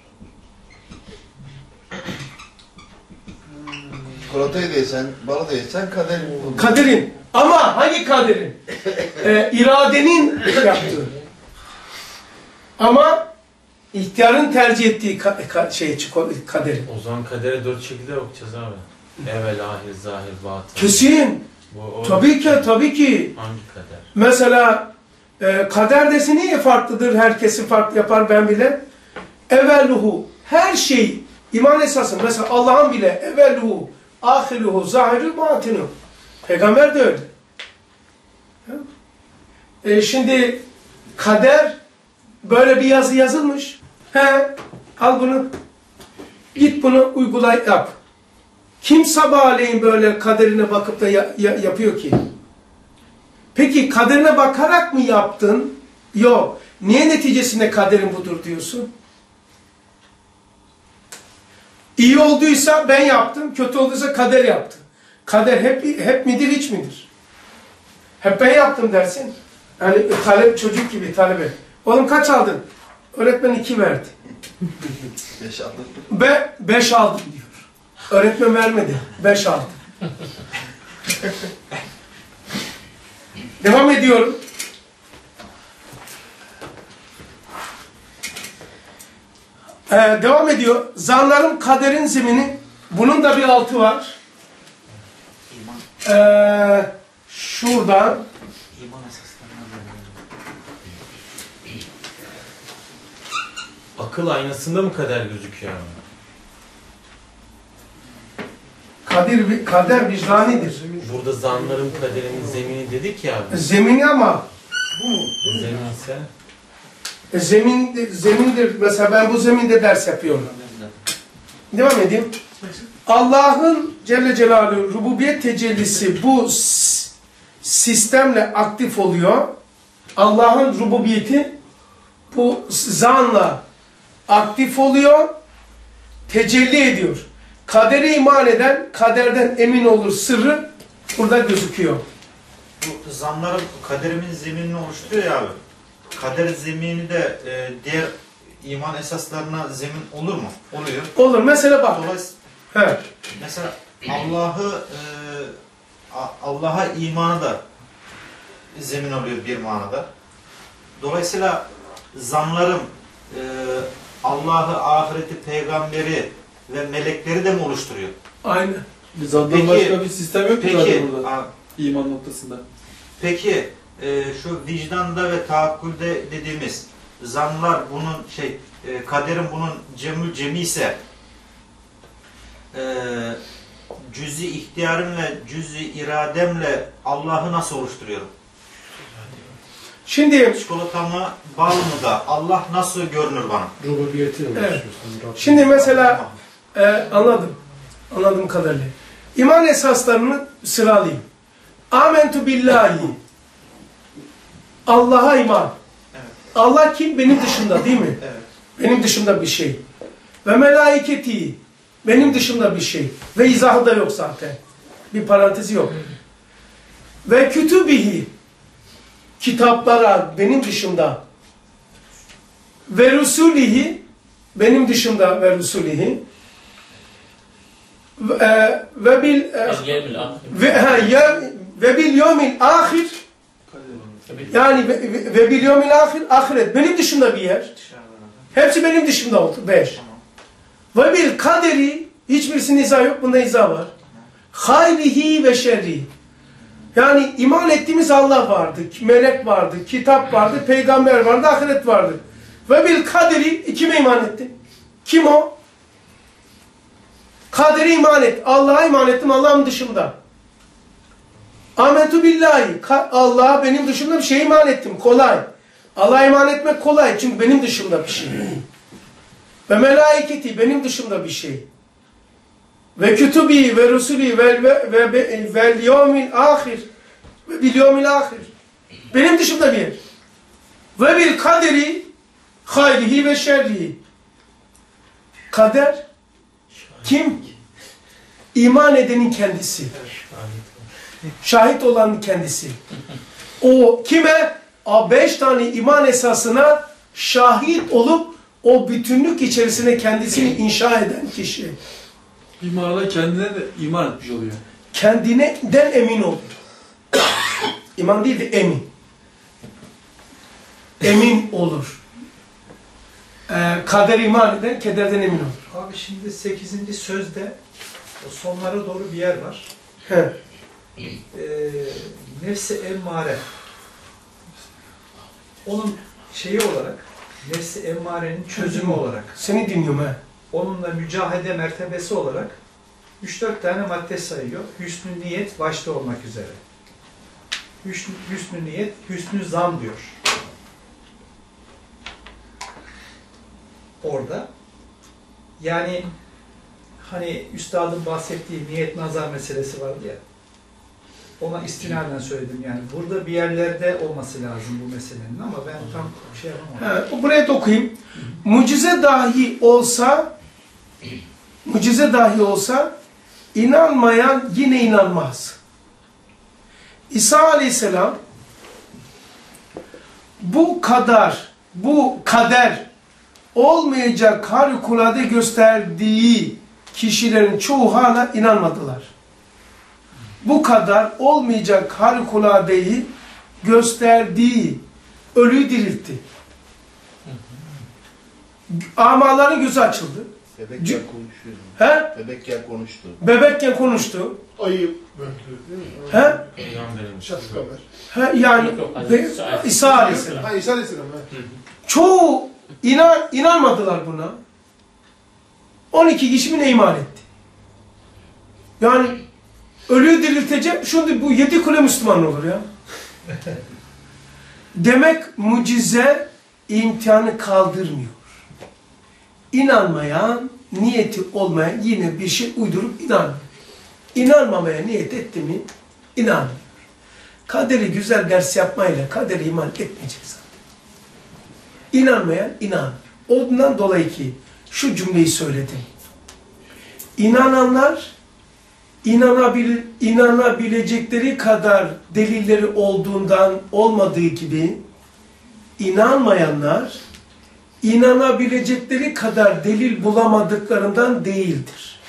Çikolatayı da yesen, balı da yesen kaderin olur. Kaderin. Ama hangi kaderin? İradenin yaptığı. Ama İhtiyarın tercih ettiği kaderi. O zaman kadere 4 şekilde bakacağız abi. Evvel, ahir, zahir, batın. Kesin. Tabii ki, tabii ki. Hangi kader? Mesela kader desi niye farklıdır? Herkesi farklı yapar, ben bile. Evveluhu, her şey iman esası. Mesela Allah'ın bile evveluhu, ahiruhu, zahiru, batinu. Peygamber de öyle. Şimdi kader böyle bir yazı yazılmış. Al bunu. Git bunu uygula, yap. Kim sabahleyin böyle kaderine bakıp da yapıyor ki? Peki kaderine bakarak mı yaptın? Yok. Niye neticesinde kaderin budur diyorsun? İyi olduysa ben yaptım, kötü olduysa kader yaptı. Kader hep midir, hiç midir? Hep ben yaptım dersin. Yani çocuk gibi talebe. Oğlum kaç aldın? Öğretmen 2 verdi. 5 aldım. 5 aldım diyor. Öğretmen vermedi. 5 aldım. Devam ediyorum. Devam ediyor. Zanların kaderin zemini. Bunun da bir altı var. Şurada. Akıl aynasında mı kader gözüküyor abi? Kader vicdanidir. Burada zanların kaderinin zemini dedik ya abi. Zemini ama bu mu? Zeminse? Zemindir. Mesela ben bu zeminde ders yapıyorum. Devam edeyim. Allah'ın Celle Celaluhu rububiyet tecellisi bu sistemle aktif oluyor. Allah'ın rububiyeti bu zanla aktif oluyor. Tecelli ediyor. Kadere iman eden, kaderden emin olur sırrı burada gözüküyor. Bu zanların kaderimin zeminini oluşturuyor ya abi. Kader zemini de diğer iman esaslarına zemin olur mu? Oluyor. Olur. Mesela bak. Dolayısıyla mesela Allah'a imanı da zemin oluyor bir manada. Dolayısıyla zanlarım Allah'ı, ahireti, peygamberi ve melekleri de mi oluşturuyor? Aynen. Zandan başka bir sistem yok ki zaten burada. İman noktasında. Peki şu vicdanda ve taakkülde dediğimiz zanlar bunun kaderin bunun cem'i ise cüz-i ihtiyarımla, cüz-i irademle Allah'ı nasıl oluşturuyorum? Şimdi çikolatamı, bal mı da Allah nasıl görünür bana? Rububiyeti evet. Şimdi mesela anladım kadarıyla. İman esaslarını sıralayayım. Amentu billahi. Allah'a iman. Evet. Allah kim? Benim dışında değil mi? Evet. Benim dışında bir şey. Ve melaiketi. Benim dışında bir şey. Ve izahı da yok zaten. Bir parantezi yok. Ve kütübihi. Kitaplara benim dışında. Ve rusulihi. Benim dışında ve rusulihi. Ve bil yevmil ahir. Yani ve bil yevmil ahir, ahiret. Benim dışında bir yer. Hepsi benim dışımda oldu. 5. Ve bil kaderi, hiçbirisinin izahı yok. Bunda izah var. Hayrihi ve şerrihi. Yani iman ettiğimiz Allah vardı, melek vardı, kitap vardı, peygamber vardı, ahiret vardı. Ve bil kaderi, kime iman etti? Kim o? Kaderi iman et. Allah'a iman ettim, Allah'ın dışında. Amentu billahi. Allah'a benim dışımda bir şeye iman ettim. Kolay. Allah'a iman etmek kolay. Çünkü benim dışımda bir şey. Ve melaiketi benim dışımda bir şey. Ve kütübi ve rusuli ve yevmil ahir. Ve bil yevmil ahir. Benim dışımda bir yer. Ve bil kaderi hayrihi ve şerrihi. Kader kim? İman edenin kendisi. Şahit olanın kendisi. O kime? O 5 tane iman esasına şahit olup o bütünlük içerisine kendisini inşa eden kişi. Bir manada kendine de iman etmiş oluyor. Kendinden emin olur. İman değil de emin. Emin olur. Kader iman eden kederden emin olur. Abi şimdi 8. sözde o sonlara doğru bir yer var. He. Nefs-i emmare. Onun şeyi olarak, nefs-i emmarenin çözümü olarak, Seni dinliyorum ha. onunla mücahede mertebesi olarak 3-4 tane madde sayıyor. Hüsnü niyet başta olmak üzere. Hüsnü niyet, hüsnü zan diyor. Orada. Yani hani üstadın bahsettiği niyet nazar meselesi vardı ya. Ona istinaden söyledim yani. Burada bir yerlerde olması lazım bu meselenin ama ben tam şey yapamadım. Buraya da okuyayım. Mucize dahi olsa inanmayan yine inanmaz. İsa Aleyhisselam bu kader olmayacak harikulade gösterdiği kişilerin çoğu hala inanmadılar. Bu kadar olmayacak harikuladeyi gösterdiği ölüyü diriltti. Amaların gözü açıldı. Bebekken konuşuyor. He? Bebekken konuştu. Bebekken konuştu. Ayı böldü değil mi? He? Şatık haber. He? Yani İsa Aleyhisselam. Ha İsa Aleyhisselam. Ha. Çoğu inanmadılar buna. 12 kişi mi ne iman etti? Yani ölüyü dirilteceğim. Şimdi bu 7 kule Müslüman olur ya. Demek mucize imtihanı kaldırmıyor. İnanmayan, niyeti olmayan yine bir şey uydurup inanmıyor. İnanmamaya niyet etti mi inanmıyor. Kaderi güzel ders yapmayla kaderi iman etmeyecek zaten. İnanmayan inanmıyor. Ondan dolayı ki şu cümleyi söyledim. İnananlar inanabilecekleri kadar delilleri olduğundan olmadığı gibi inanmayanlar inanabilecekleri kadar delil bulamadıklarından değildir.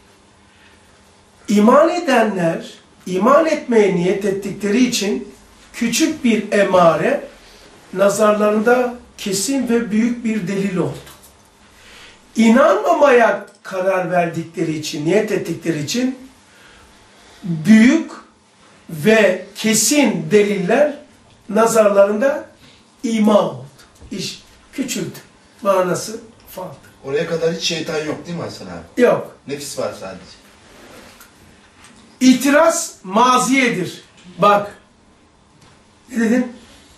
İman edenler iman etmeye niyet ettikleri için küçük bir emare nazarlarında kesin ve büyük bir delil oldu. İnanmamaya karar verdikleri için, niyet ettikleri için büyük ve kesin deliller nazarlarında ima oldu. İş küçüldü. Manası farklı. Oraya kadar hiç şeytan yok değil mi Hasan abi? Yok. Nefis var sadece. İtiraz maziyedir. Bak. Ne dedin?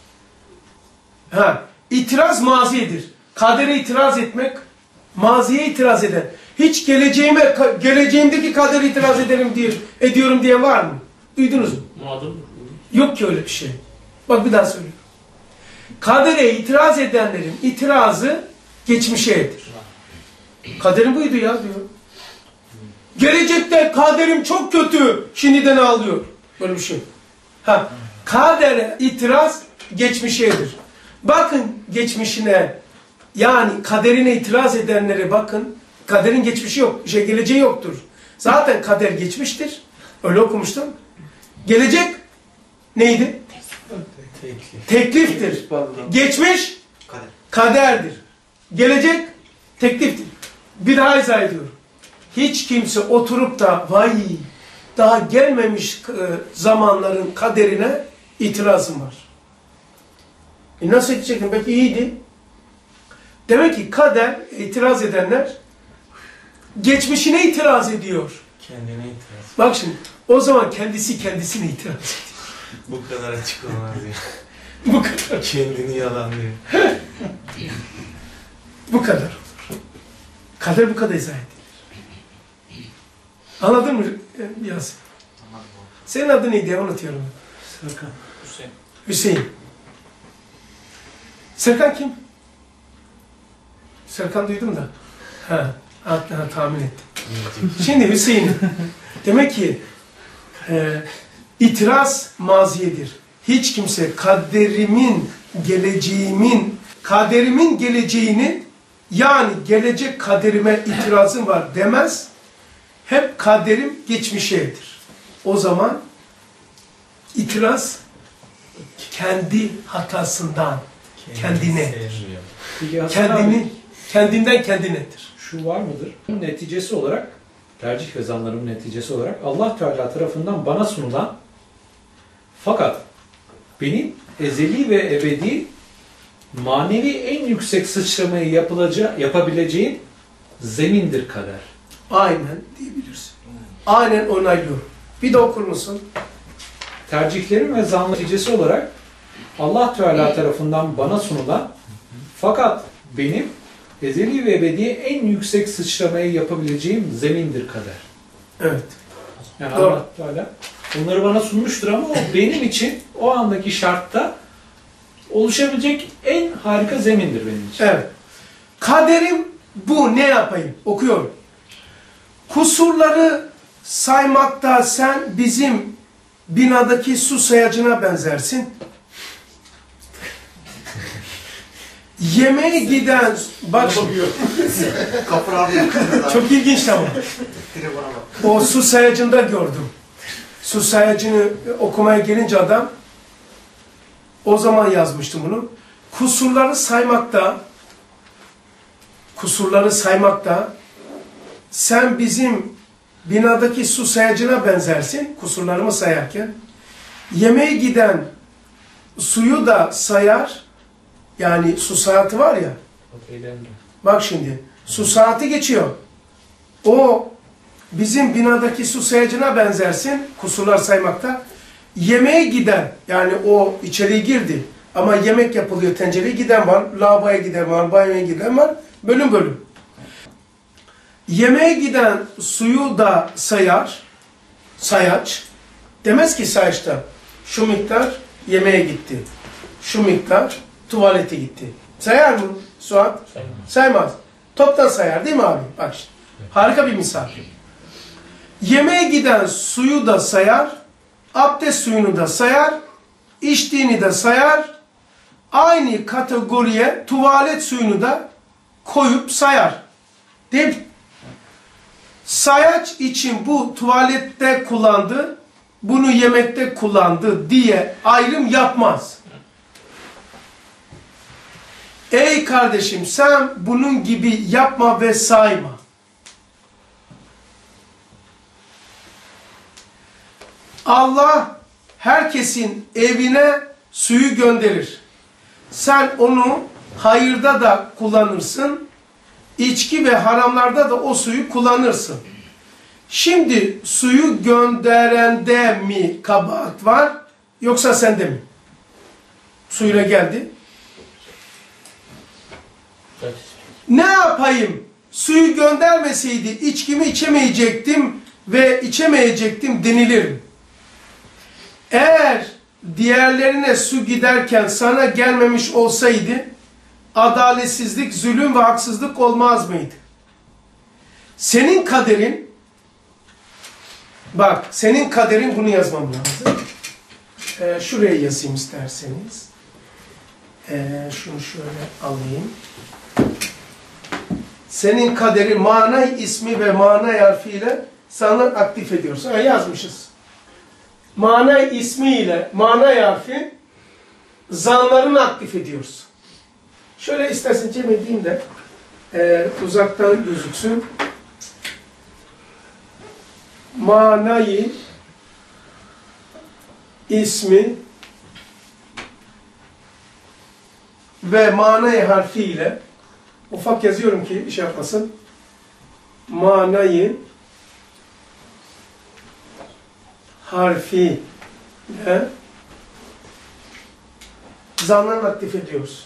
İtiraz maziyedir. Kadere itiraz etmek, maziye itiraz eder. Hiç geleceğimdeki kadere itiraz ediyorum diye var mı? Duydunuz mu? Yok ki öyle bir şey. Bak bir daha söylüyorum. Kadere itiraz edenlerin itirazı geçmişedir. Kaderim buydu ya diyor. Gelecekte kaderim çok kötü, şimdiden ağlıyor. Böyle bir şey. Kadere itiraz geçmişedir. Bakın geçmişine, yani kaderine itiraz edenlere bakın. Kaderin geçmişi yok, geleceği yoktur. Zaten kader geçmiştir. Öyle okumuştum. Gelecek neydi? Tekliftir. Geçmiş kaderdir. Gelecek tekliftir. Bir daha izah ediyorum. Hiç kimse oturup da vay daha gelmemiş zamanların kaderine itirazım var. Nasıl edecektim? Belki iyiydi. Demek ki kader itiraz edenler geçmişine itiraz ediyor. Kendine itiraz. Bak şimdi o zaman kendisine itiraz ediyor. Bu kadar açık olmaz ya. Bu kadar. Kendini yalanlıyor. Bu kadar olur. Kader bu kadar izah edilir. Anladın mı Yasin? Senin adın neydi ya? Unutuyorum. Serkan. Hüseyin. Serkan kim? Serkan duydum da. Tahmin ettim. Şimdi Hüseyin. Demek ki itiraz maziyedir. Hiç kimse kaderimin geleceğini yani gelecek kaderime itirazım var demez. Hep kaderim geçmişedir. O zaman itiraz kendi hatasından kendine. Kendinden kendinedir. Şu var mıdır? Neticesi olarak, tercih ve zanlarımın neticesi olarak Allah Teala tarafından bana sunulan fakat benim ezeli ve ebedi manevi en yüksek sıçramayı yapabileceğim zemindir kader. Aynen diyebilirsin. Aynen onaylıyorum. Bir de okur musun? Tercihlerim ve zanlarım neticesi olarak Allah Teala tarafından bana sunulan fakat benim ezeli ve ebedi en yüksek sıçramayı yapabileceğim zemindir kader. Evet. Yani Doğru. Allah Teala bunları bana sunmuştur ama o benim için o andaki şartta oluşabilecek en harika zemindir benim için. Evet. Kaderim bu, ne yapayım? Okuyorum. Kusurları saymakta sen bizim binadaki su sayacına benzersin. Yemeğe giden, bak çok ilginç ama. O su sayacında gördüm. Su sayacını okumaya gelince adam, o zaman yazmıştım bunu. Kusurları saymakta sen bizim binadaki su sayacına benzersin, kusurlarımı sayarken. Yemeğe giden suyu da sayar, yani su saati var ya, bak şimdi, su saati geçiyor. O bizim binadaki su sayacına benzersin, kusurlar saymakta. Yemeğe giden, yani o içeriye girdi ama yemek yapılıyor, tencereye giden var, lavaboya giden var, banyoya giden var, bölüm bölüm. Yemeğe giden suyu da sayar, sayaç. Demez ki sayaçta, şu miktar yemeğe gitti, şu miktar tuvalete gitti. Sayar mı Suat? Saymaz. Toptan sayar değil mi abi? Bak şimdi. Harika bir misal. Yemeğe giden suyu da sayar, abdest suyunu da sayar, içtiğini de sayar, aynı kategoriye tuvalet suyunu da koyup sayar. Değil mi? Sayaç için bu tuvalette kullandı, bunu yemekte kullandı diye ayrım yapmaz. Ey kardeşim, sen bunun gibi yapma ve sayma. Allah herkesin evine suyu gönderir. Sen onu hayırda da kullanırsın, içki ve haramlarda da o suyu kullanırsın. Şimdi suyu gönderende mi kabahat var, yoksa sende mi? Suyla geldi. Ne yapayım? Suyu göndermeseydi içkimi içemeyecektim ve içemeyecektim denilir mi? Eğer diğerlerine su giderken sana gelmemiş olsaydı, adaletsizlik, zulüm ve haksızlık olmaz mıydı? Senin kaderin, bak senin kaderin, bunu yazmam lazım. Şuraya yazayım isterseniz. Şunu şöyle alayım. Senin kaderin manay ismi ve manay harfiyle sana aktif ediyorsun. Yazmışız. Manay ismiyle manay harfi zanlarını aktif ediyoruz. Şöyle istersen cem edeyim de uzaktan gözüksün. Manayı ismi ve manay harfiyle, ufak yazıyorum ki iş yapmasın. Manayı harfiyle zanlarını aktif ediyoruz.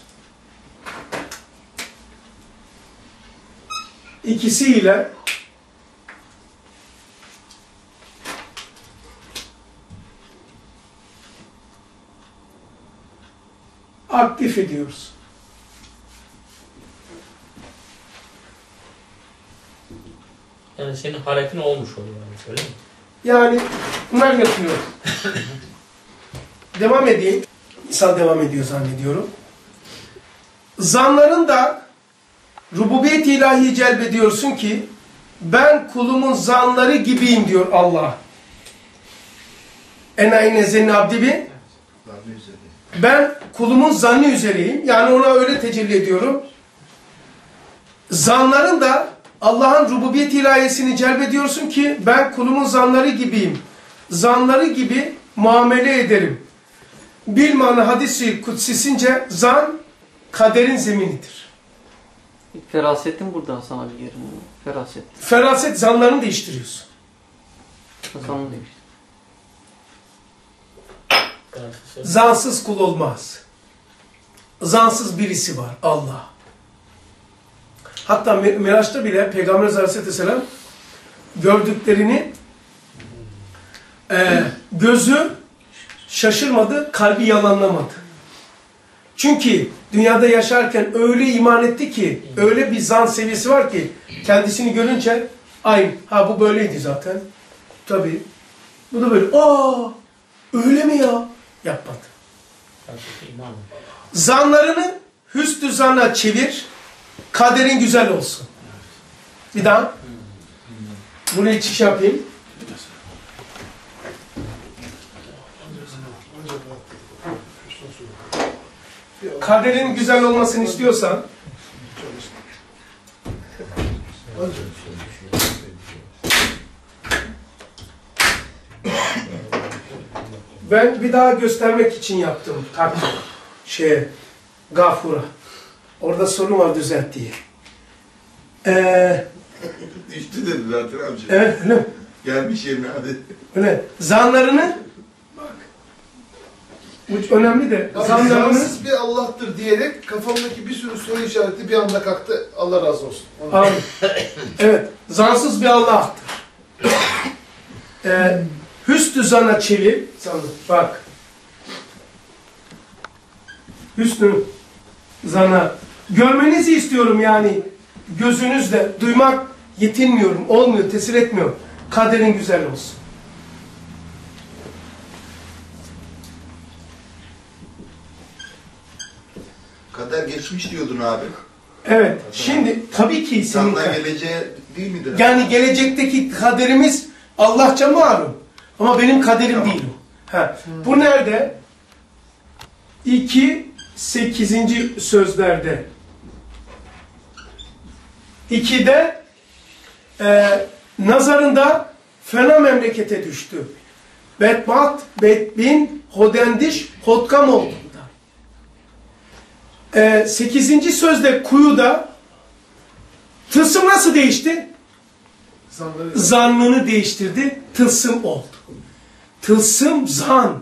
İkisiyle aktif ediyoruz. Yani senin hareketin olmuş oluyor yani, öyle mi? Yani bunlar yapıyor. Devam edeyim. İnsan devam ediyor zannediyorum. Zanların da rububiyet ilahi celbediyorsun ki ben kulumun zanları gibiyim diyor Allah. Enayne zenni abdi bi. Ben kulumun zannı üzereyim. Yani ona öyle tecelli ediyorum. Zanların da Allah'ın rububiyet ilahiyesini celbediyorsun ki ben kulumun zanları gibiyim. Zanları gibi muamele ederim. Bilmanı hadisi kutsisince zan kaderin zeminidir. Ferasetin burada Hasan abi yerine. Feraset. Feraset zanlarını değiştiriyorsun. Hasan'ı değiştir. Zansız kul olmaz. Zansız birisi var. Allah. Hatta Miraç'ta bile Peygamber Aleyhisselam gördüklerini gözü şaşırmadı, kalbi yalanlamadı. Çünkü dünyada yaşarken öyle iman etti ki, öyle bir zan seviyesi var ki kendisini görünce aynı. Ha bu böyleydi zaten. Tabii. Bu da böyle. Aa, öyle mi ya? Yapmadı. Zanlarını hüsnü zanna çevir. Kaderin güzel olsun. Bir daha. Buraya çıkış yapayım. Kaderin güzel olmasını istiyorsan ben bir daha göstermek için yaptım Gafur'a. Orada sorun var düzelt diye. İşte dedi zaten amca. Evet, öyle mi? Gelmiş yerine hadi. Öyle. Zanlarını bak. Bu önemli de. Zanlarını Zansız bir Allah'tır diyerek kafamdaki bir sürü soru işareti bir anda kalktı. Allah razı olsun. Amin. Evet. Zansız bir Allah'tır. Hüsnü zana çevir. Bak. Hüsnü zana. Görmenizi istiyorum yani. Gözünüzle. Duymak yetinmiyorum. Olmuyor. Tesir etmiyor. Kaderin güzel olsun. Kader geçmiş diyordun abi. Evet. Şimdi tabii ki Sana geleceği değil midir? Yani gelecekteki kaderimiz Allahça malum. Ama benim kaderim değil o. Ha. Bu nerede? 8. sözlerde. 2'de nazarında fena memlekete düştü. Bedbat, bedbin, hodendiş, hotkam olduğunda. 8. sözde kuyuda tılsım nasıl değişti? Zannını değiştirdi, tılsım oldu. Tılsım zan.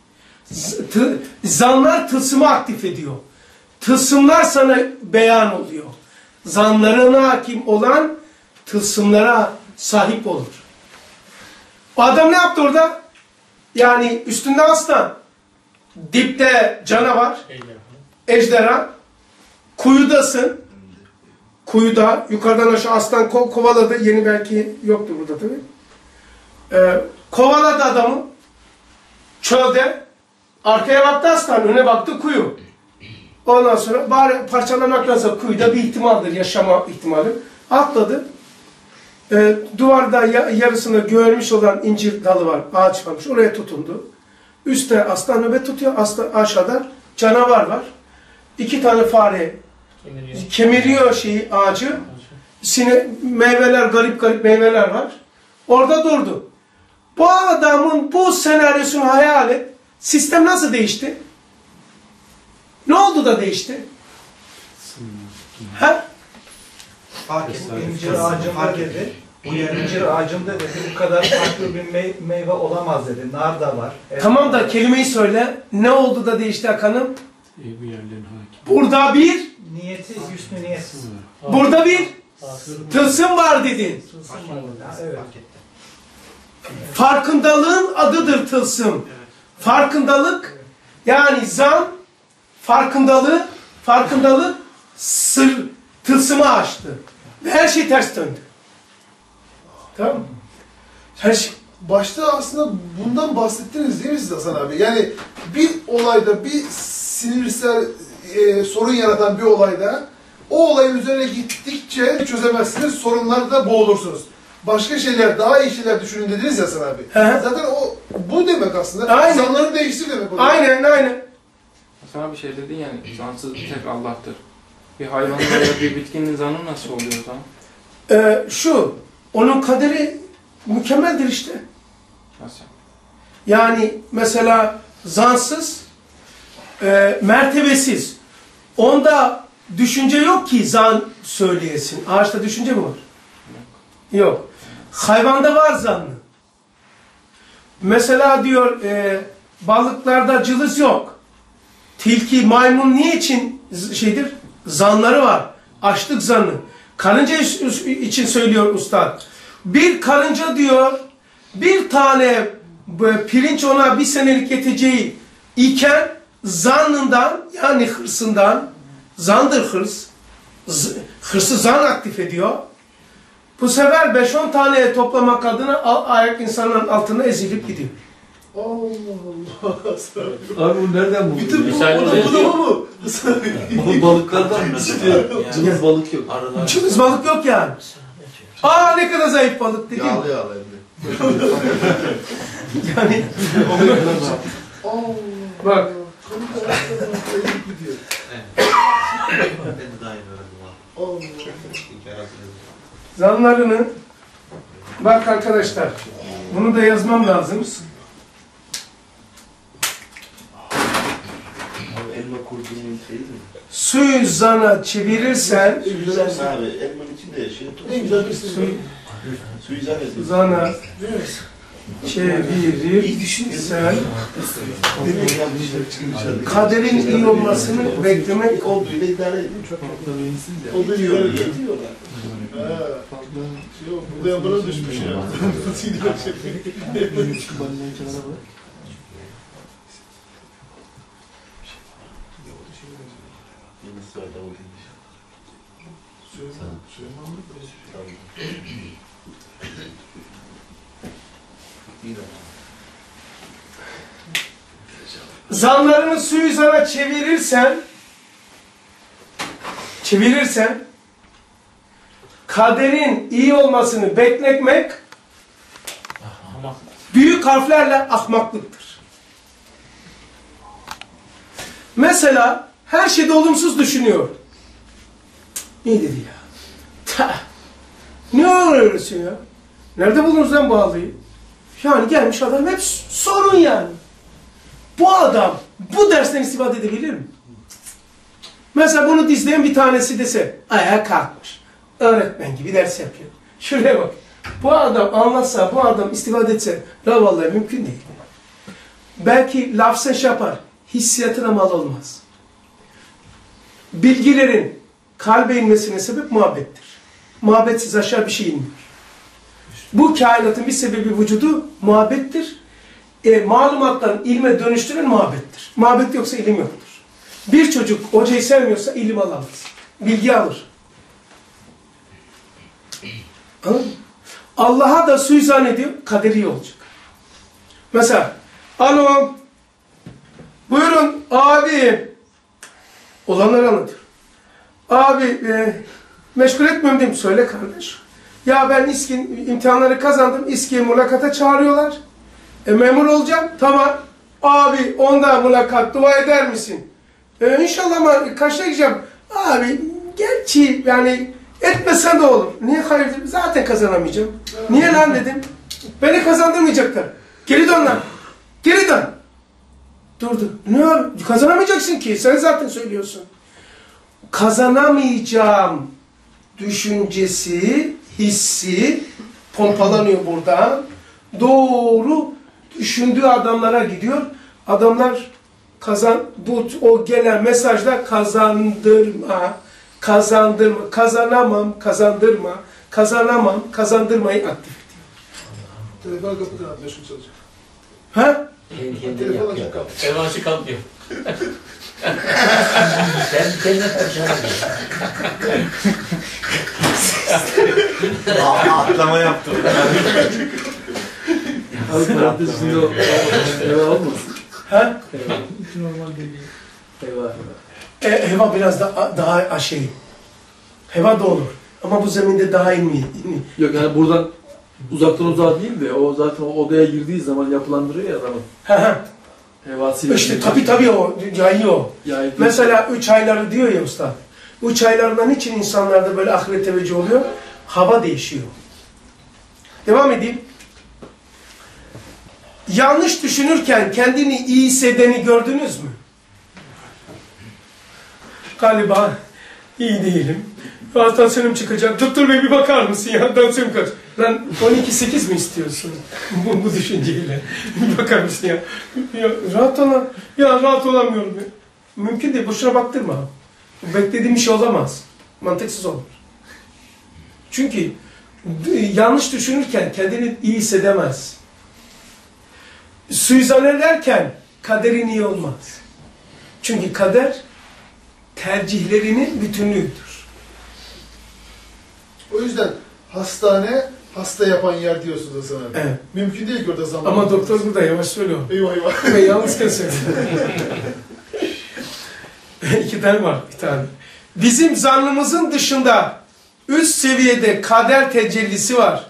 Zanlar tılsımı aktif ediyor. Tılsımlar sana beyan oluyor. Zanlarına hakim olan tılsımlara sahip olur. O adam ne yaptı orada? Yani üstünde aslan, dipte canavar, ejderha, kuyudasın. Kuyuda, yukarıdan aşağı aslan kovaladı. Yeni belki yoktur burada tabii. Kovaladı adamı. Çölde. Arkaya baktı aslan, öne baktı kuyu. Ondan sonra bari parçalamaktansa kuyuda bir ihtimaldir, yaşama ihtimali. Atladı. Duvarda yarısını görmüş olan incir dalı var, ağaç varmış. Oraya tutundu. Üstte aslan nöbet tutuyor, aşağıda canavar var. 2 tane fare kemiriyor ağacı. Meyveler, garip garip meyveler var. Orada durdu. Bu adamın bu senaryosunu hayal et. Sistem nasıl değişti? Ne oldu da değişti? Ha? İncir ağacında dedi. Bu incir ağacında dedi. Bu kadar farklı bir meyve olamaz dedi. Nar da var. Tamam da kelimeyi söyle. Ne oldu da değişti Hakan'ım? Burada bir niyeti, hüsnü niyet. Burada bir tılsım var dedin. Evet. Farkındalığın adıdır tılsım. Farkındalık yani zan farkındalık tılsımı açtı. Ve her şey ters döndü. Tamam mı? Her şey. Başta aslında bundan bahsettiniz değil mi siz Hasan abi? Yani bir olayda, bir sinirsel sorun yaratan bir olayda o olayın üzerine gittikçe çözemezsiniz, sorunlarda boğulursunuz. Başka şeyler, daha iyi şeyler düşünün dediniz ya Hasan abi. Zaten bu demek aslında. Aynen. Zanları değiştir demek. Aynen. Sana bir şey dedin yani, zansız bir tek Allah'tır. Bir hayvanın veya bir bitkinin zanı nasıl oluyor o zaman? Onun kaderi mükemmeldir işte. Nasıl? Yani mesela zansız, mertebesiz. Onda düşünce yok ki zan söyleyesin. Ağaçta düşünce mi var? Yok. Hayvanda var zanlı. Mesela diyor balıklarda cılız yok. Tilki, maymun niçin şeydir? Zanları var. Açlık zanı. Karınca için söylüyor ustad. Bir karınca diyor bir tane pirinç ona bir senelik yeteceği iken zannından yani hırsından, zandır hırs, hırsı zan aktif ediyor. Bu sefer 5-10 tane toplamak adına ayak insanların altına ezilip gidiyor. Allah Allah. Abi bu nereden buldun? Bütün bu mu? Balıklardan mı? Cılız balık yok. Cılız balık yok yani. Ne kadar zayıf balık dedim. Yağlı yağlı hem de. Yani bak. Zanlarını bak arkadaşlar. Bunu da yazmam lazım. Elma kurduğunun şeyi mi? Suyu zana çevirirsen Güzel mi abi? Elmanın içinde yaşıyor. Ne güzel bir Suyu zan zana çevirirsen kaderin iyi olmasını beklemek olduğuyla idare edin. Çok olduğu idare ediyor. Burada yapana düşmüş ya. zanlarını suyu zana çevirirsen kaderin iyi olmasını beklemek büyük harflerle ahmaklıktır. Mesela her şeyde olumsuz düşünüyor. Ne dedi ya? Ne oluyorsun ya? Nerede buldunuz lan bu halıyı? Yani gelmiş adam hep sorun yani. Bu adam bu dersten istifade edebilir mi? Mesela bunu izleyen bir tanesi dese ayağa kalkmış. Öğretmen gibi ders yapıyor. Şuraya bak. Bu adam anlatsa, bu adam istifade etse la vallahi mümkün değil. Belki lafzen yapar. Hissiyatına mal olmaz. Bilgilerin kalbe inmesine sebep muhabbettir. Muhabbetsiz aşağı bir şey inmiyor. Bu kainatın bir sebebi vücudu muhabbettir. Malumattan ilme dönüştüren muhabbettir. Muhabbet yoksa ilim yoktur. Bir çocuk hocayı sevmiyorsa ilim alamaz. Bilgi alır. Anladın mı? Allah'a da suizan ediyor, kaderi iyi olacak. Mesela, alo, buyurun abi, olanları anlatıyor. Abi, meşgul etmiyorum diyeyim, söyle kardeş. Ya ben İSKİ'nin imtihanları kazandım, İSKİ'ye mülakata çağırıyorlar. Memur olacağım, tamam. Abi, onda mülakat, dua eder misin? İnşallah ama kaçta gideceğim? Abi, gerçi yani etmesen de olur. Niye hayır dedim? Zaten kazanamayacağım. Niye lan dedim? Beni kazandırmayacaklar. Geri dön lan. Geri dön. Dur. Ne abi? Kazanamayacaksın ki. Sen zaten söylüyorsun. Kazanamayacağım düşüncesi, hissi pompalanıyor buradan. Doğru düşündüğü adamlara gidiyor. Adamlar o gelen mesajla kazandırma, kazanamam, kazandırmayı aktif ediyor. Telefon kapıda arkadaşım çalışıyor. Ha? Telefon açık kapı. Telefon açık kalmıyor. Sen kendine perişan Atlama yaptım. Abi parantez içinde o heva olmasın. Ha? Hiç normal değil. Heva. Heva biraz daha şey. Heva da olur. Ama bu zeminde daha inmiyor. Yok yani buradan uzaktan uzağa değil de o zaten o odaya girdiği zaman yapılandırıyor ya adamı. Hevasıyla. İşte tabii o yayıyor. Mesela 3 ayları diyor ya usta. Bu çaylardan için insanlarda böyle ahiret teveccühü oluyor? Hava değişiyor. Devam edeyim. Yanlış düşünürken kendini iyi hissedeni gördünüz mü? Galiba iyi değilim. Tansiyonum çıkacak. Doktor bey bir bakar mısın ya? Tansiyonum kaç? Lan 12-8 mi istiyorsun? bu düşünceyle. Bir bakar mısın ya? Rahat olamıyorum. Mümkün değil. Boşuna baktırma. Beklediğim bir şey olamaz. Mantıksız olur. Çünkü yanlış düşünürken kendini iyi hissedemez. Suizan ederken kaderin iyi olmaz. Çünkü kader tercihlerinin bütünlüğüdür. O yüzden hastane, hasta yapan yer diyorsunuz Hasan abi. Evet. Mümkün değil ki orada zaman. Ama doktor burada yavaş söylüyor. Eyvah. Ve yalnızken söylüyor. 2 tane var, bir tane. Bizim zannımızın dışında üst seviyede kader tecellisi var.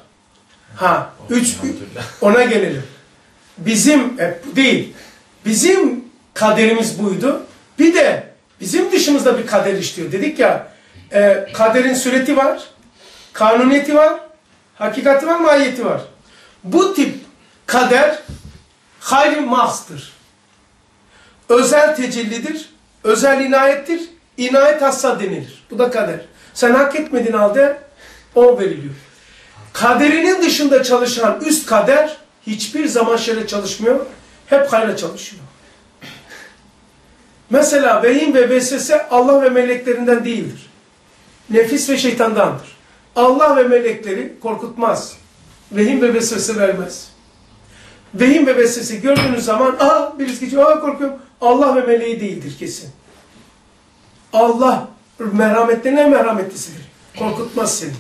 Ona gelelim. Bizim değil. Bizim kaderimiz buydu. Bir de bizim dışımızda bir kader işliyor. Dedik ya, kaderin sureti var, kanuniyeti var, hakikati var, mahiyeti var. Bu tip kader hayr-i mahzdır. Özel tecellidir, özel inayettir, inayet hassa denilir. Bu da kader. Sen hak etmediğin halde o veriliyor. Kaderinin dışında çalışan üst kader hiçbir zaman şerre çalışmıyor, hep hayra çalışıyor. Mesela vehim ve vesvese Allah ve meleklerinden değildir. Nefis ve şeytandandır. Allah ve melekleri korkutmaz. Vehim ve vesvese vermez. Vehim ve vesvese gördüğünüz zaman birisi geçiyor, korkuyorum. Allah ve meleği değildir kesin. Allah merhametlerine merhametlisidir. Korkutmaz seni.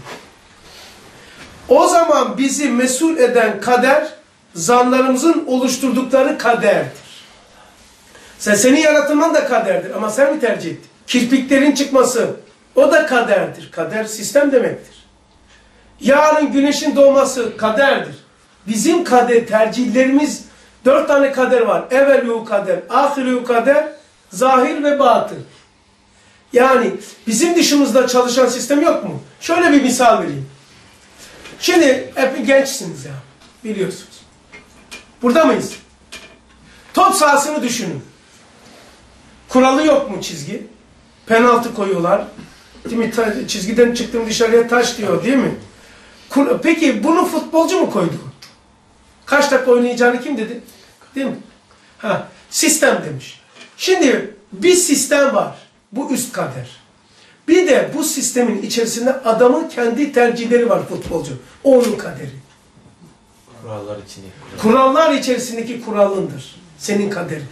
O zaman bizi mesul eden kader, zanlarımızın oluşturdukları kaderdir. Senin yaratılman da kaderdir ama sen mi tercih ettin? Kirpiklerin çıkması, o da kaderdir. Kader sistem demektir. Yarın güneşin doğması kaderdir. Bizim kader tercihlerimiz 4 tane kader var. Evvelü kader, ahirü kader, zahir ve batın. Yani bizim dışımızda çalışan sistem yok mu? Şöyle bir misal vereyim. Şimdi hep gençsiniz ya, biliyorsunuz. Burada mıyız? Top sahasını düşünün. Kuralı yok mu çizgi? Penaltı koyuyorlar. Çizgiden çıktım dışarıya taş diyor değil mi? Peki bunu futbolcu mu koydu? Kaç dakika oynayacağını kim dedi? Değil mi? Sistem demiş. Şimdi bir sistem var. Bu üst kader. Bir de bu sistemin içerisinde adamın kendi tercihleri var futbolcu. Onun kaderi. Kurallar içindeki Kurallar içerisindeki kuralındır. Senin kaderin.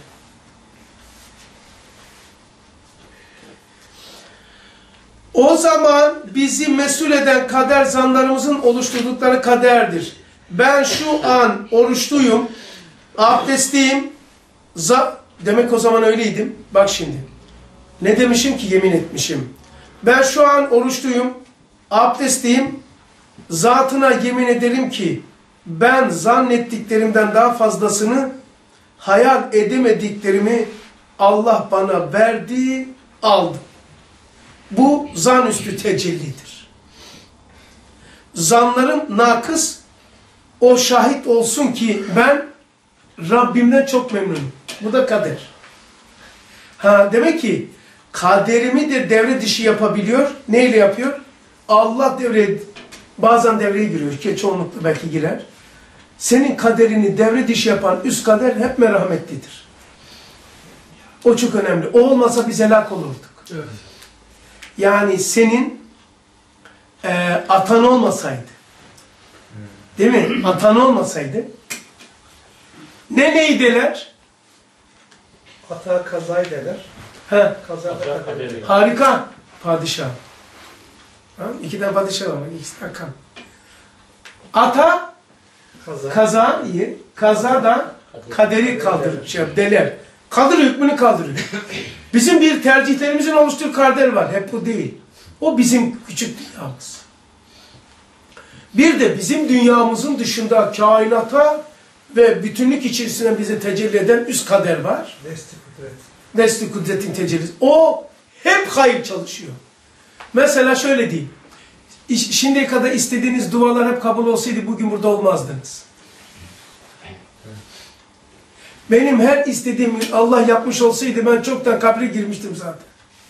O zaman bizi mesul eden kader zanlarımızın oluşturdukları kaderdir. Ben şu an oruçluyum, abdestliyim. Demek o zaman öyleydim. Bak şimdi. Ne demişim ki yemin etmişim. Ben şu an oruçluyum, abdestliyim. Zatına yemin ederim ki ben zannettiklerimden daha fazlasını, hayal edemediklerimi Allah bana verdi, aldı. Bu zan üstü tecellidir. Zanlarım nakıs, o şahit olsun ki ben Rabbimden çok memnunum. Bu da kader. Demek ki kaderimi de devre dışı yapabiliyor. Neyle yapıyor? Allah bazen devreye giriyor. Ki çoğunlukla belki girer. Senin kaderini devre dışı yapan üst kader hep merhametlidir. O çok önemli. O olmasa biz helak olurduk. Evet. Yani senin atan olmasaydı, değil mi? Atan olmasaydı neydiler? Hata kazayı derler. Kaza kaderi. Harika. Padişah. 2 tane padişah var. İkisi de kan. Ata kaza iyi. Kaza da kaderi kaldırır. Deler. Kaldırıyor, hükmünü kaldırıyor. Bizim bir tercihlerimizin oluşturduğu kader var. Hep bu değil. O bizim küçük dünyamız. Bir de bizim dünyamızın dışında kainata ve bütünlük içerisinde bize tecelli eden üst kader var. Desti kudret. Desti kudretin tecellisi. O hep hayır çalışıyor. Mesela şöyle diyeyim. Şimdiye kadar istediğiniz dualar hep kabul olsaydı bugün burada olmazdınız. Benim her istediğim Allah yapmış olsaydı ben çoktan kabre girmiştim zaten.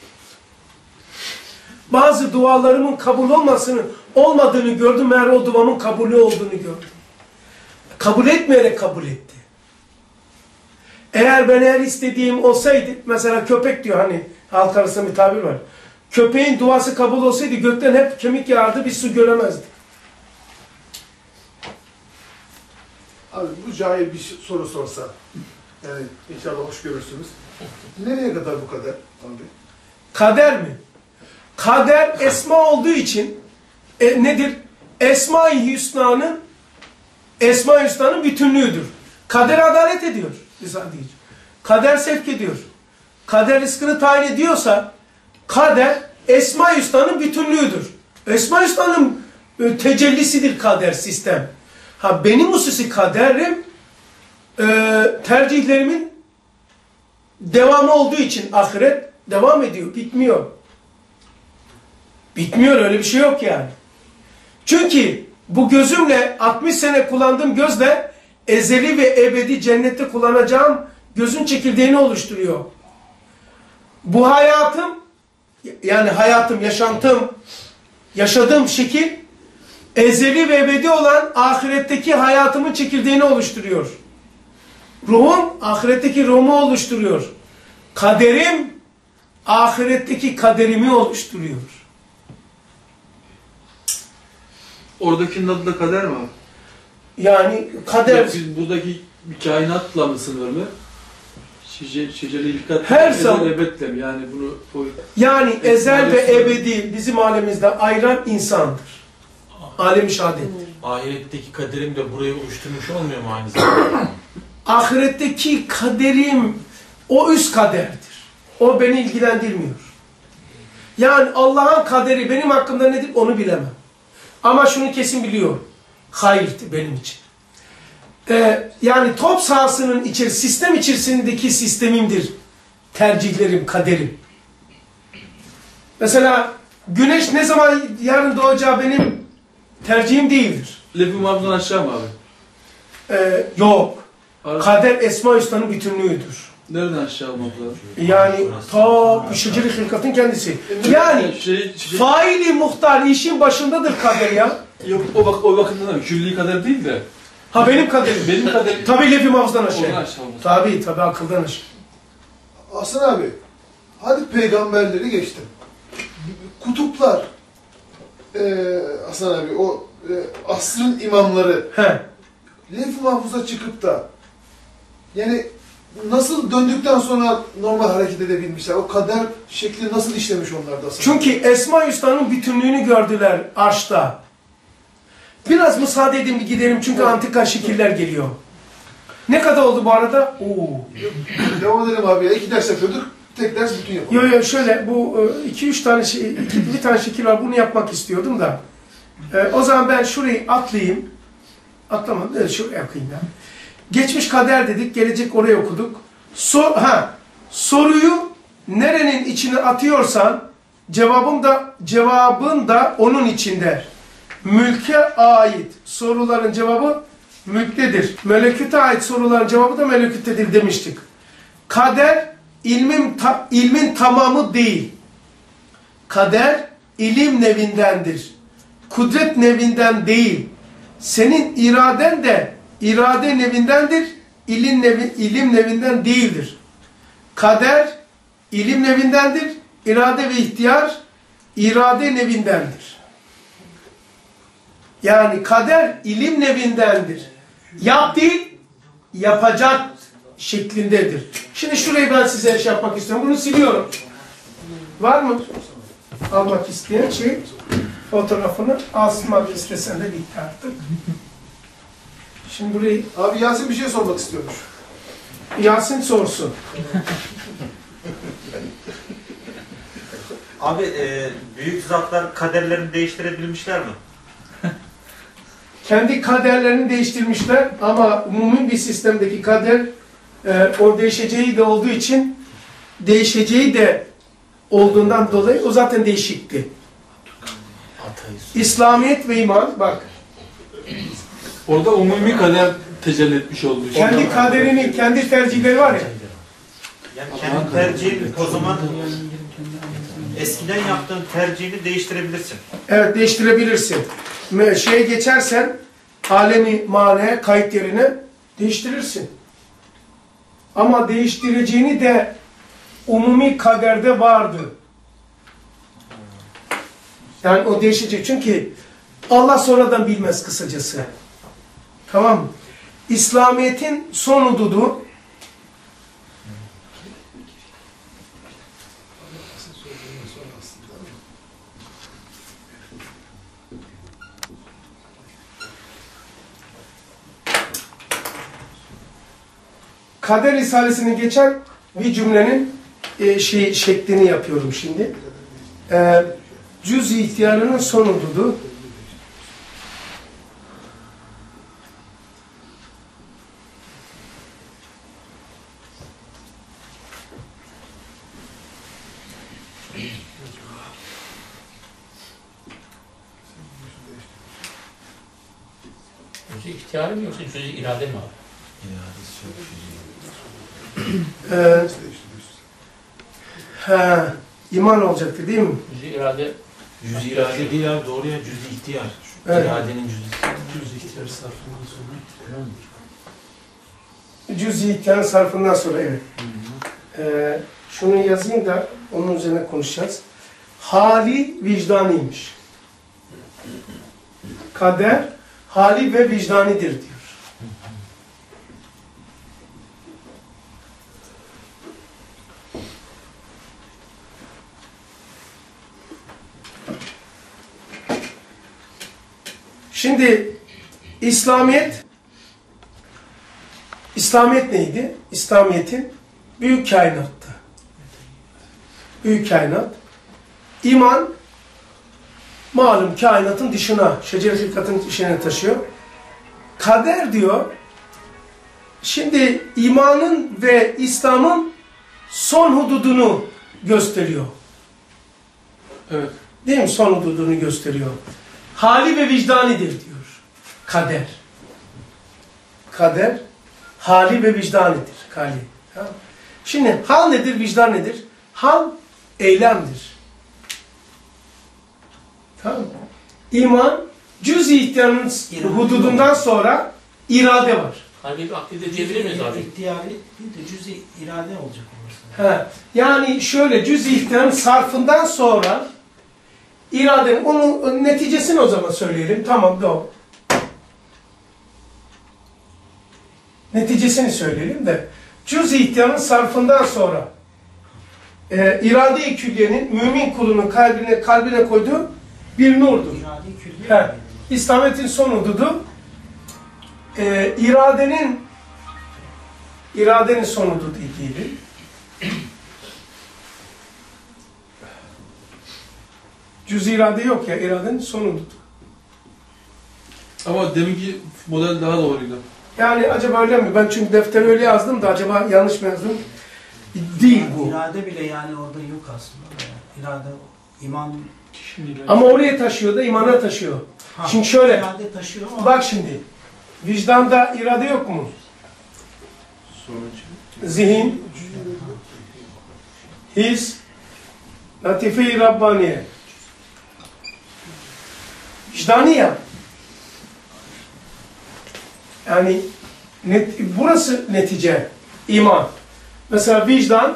Bazı dualarımın kabul olmadığını gördüm. Meğer o duamın kabulü olduğunu gördüm. Kabul etmeyerek kabul etti. Eğer ben her istediğim olsaydı, mesela köpek diyor hani halk arasında bir tabir var. Köpeğin duası kabul olsaydı gökten hep kemik yağardı, bir su göremezdi. Abi bu cahil bir soru sorsa, yani inşallah hoş görürsünüz. Nereye kadar bu kader abi? Kader mi? Kader esma olduğu için nedir? Esma-i Hüsna'nın bütünlüğüdür. Kader adalet ediyor. Kader sevk ediyor. Kader rızkını tayin ediyorsa kader Esma-i Hüsna'nın bütünlüğüdür. Esma-i Hüsna'nın tecellisidir kader sistem. Benim hususi kaderim tercihlerimin devamı olduğu için ahiret devam ediyor, bitmiyor. Bitmiyor, öyle bir şey yok yani. Çünkü bu gözümle 60 sene kullandığım gözle ezeli ve ebedi cennette kullanacağım gözün çekirdeğini oluşturuyor. Bu hayatım, yani hayatım, yaşantım, yaşadığım şekil ezeli ve ebedi olan ahiretteki hayatımın çekirdeğini oluşturuyor. Ruhum ahiretteki ruhumu oluşturuyor. Kaderim ahiretteki kaderimi oluşturuyor. Oradakinin adı da kader mi? Yani kader... Biz buradaki bir kainatla mı sınırlı? Şecere-i ilkat her zaman ebedle mi? Yani bunu yani ezel ve ebedi bizim alemimizde ayıran insandır. Alem-i şehadettir. Ahiretteki kaderim de burayı oluşturmuş olmuyor mu aynı zamanda? Ahiretteki kaderim o üst kaderdir. O beni ilgilendirmiyor. Yani Allah'ın kaderi benim hakkımda nedir onu bilemem. Ama şunu kesin biliyorum. Hayırdır benim için. Yani top sahasının sistem içerisindeki sistemimdir. Tercihlerim, kaderim. Mesela güneş ne zaman yarın doğacağı benim tercihim değildir. Lef-i Mahfuz'dan aşağı mı abi? Yok. Kader Esma-i Hüsna'nın bütünlüğüdür. Nereden aşağı olmalı? Yani ta şecere-i hilkatın kendisi. Yani faili muhtar işin başındadır kader ya. Yok o bakımdan da külli kader değil de. Benim kaderim. Benim kaderim. Tabii Lef-i Mahfuz'dan aşağı. Tabii akıldan aşağı. Hasan abi, hadi peygamberleri geçtim. Kutuplar, Hasan abi, o asrın imamları Lef-i Mahfuz'a çıkıp da yani nasıl döndükten sonra normal hareket edebilmişler? O kader şekli nasıl işlemiş onlarda? Çünkü Esma-i Hüsna'nın bütünlüğünü gördüler arşta. Biraz müsaade edin bir gidelim çünkü antika şekiller geliyor. Ne kadar oldu bu arada? Devam edelim abi ya. 2 ders yapıyorduk. Tek ders bütün yapalım. Yok şöyle bu 2-3 tane bir tane şekil var. Bunu yapmak istiyordum da. O zaman ben şurayı atlayayım. Atlamadım. Şuraya yapayım ya. Geçmiş kader dedik. Gelecek oraya okuduk. Soruyu nerenin içine atıyorsan cevabın da onun içinde. Mülke ait soruların cevabı mülktedir. Meleküte ait soruların cevabı da meleküttedir demiştik. Kader ilmin tamamı değil. Kader ilim nevindendir. Kudret nevinden değil. Senin iraden de irade nevindendir. İlim nevinden değildir. Kader ilim nevindendir. İrade ve ihtiyar irade nevindendir. Yani kader ilim nevindendir. Yap değil, yapacak şeklindedir. Şimdi şurayı ben size yapmak istiyorum. Bunu siliyorum. Var mı? Almak isteyen fotoğrafını asmak istesen de bitti artık. Şimdi burayı... Abi Yasin bir şey sormak istiyormuş. Yasin sorsun. Abi büyük zatlar kaderlerini değiştirebilmişler mi? Kendi kaderlerini değiştirmişler ama umumi bir sistemdeki kader o değişeceği de olduğu için değişeceği de olduğundan dolayı o zaten değişikti. İslamiyet ve iman, bak. Orada umumi kader tecelli etmiş oldu. Kendi kaderini, kendi tercihleri var ya. Yani kendi tercihin o zaman eskiden yaptığın tercihini değiştirebilirsin. Evet, değiştirebilirsin. Şeye geçersen, alemi manaya, kayıt yerine değiştirirsin. Ama değiştireceğini de umumi kaderde vardı. Yani o değişecek. Çünkü Allah sonradan bilmez kısacası. Tamam mı? İslamiyet'in son hududu Kader Risalesi'ni geçen bir cümlenin şeklini yapıyorum şimdi. Cüz-i ihtiyarının son hududu. Cüz-i ihtiyarı mı yoksa cüz-i irade mi abi? İman olacaktı değil mi? Cüz-i irade. Cüz-i irade değil abi, doğru ya, cüz-i ihtiyar. Evet. İradenin cüz-i ihtiyar sarfından sonra. Cüz-i ihtiyarın sarfından sonra, evet. Şunu yazayım da onun üzerine konuşacağız. Hali vicdaniymiş. Kader hali ve vicdanidir diyor. Şimdi İslamiyet neydi? İslamiyet'in büyük kainattı. Büyük kainat. İman malum kainatın dışına, şecere-i hilkatın dışına taşıyor. Kader diyor, şimdi imanın ve İslam'ın son hududunu gösteriyor. Evet. Değil mi? Son hududunu gösteriyor. Hali ve vicdanidir diyor. Kader. Kader, hali ve vicdanidir. Kali. Şimdi hal nedir, vicdan nedir? Hal, eylemdir. Tamam mı? İman, cüz-i ihtiyarın hududundan sonra irade var. Kalbi akli de diyebilir miyiz abi? İhtiyari değil de cüz-i irade olacak olursa. Yani şöyle, cüz-i ihtiyarın sarfından sonra iradenin, onun neticesini o zaman söyleyelim. Tamam, doğru. Neticesini söyleyelim de, cüz-i ihtiyarın sarfından sonra irade-i külliyenin mümin kulunun kalbine koyduğu bir nurdur. İrade-i külliye. İslamiyet'in son hududu iradenin son hududu değil. Cüz-i irade yok ya, iradenin son hududu. Ama deminki model daha doğruydu. Yani acaba öyle mi? Ben çünkü defteri öyle yazdım da acaba yanlış mı yazdım? Değil bu. İrade bile yani orada yok aslında. İrade, iman... Ama oraya taşıyor da imana taşıyor. Şimdi şöyle, irade taşıyor ama... bak şimdi, vicdanda irade yok mu? Zihin, his, latife-i Rabbaniye. Vicdani ya. Yani burası netice, iman. Mesela vicdan,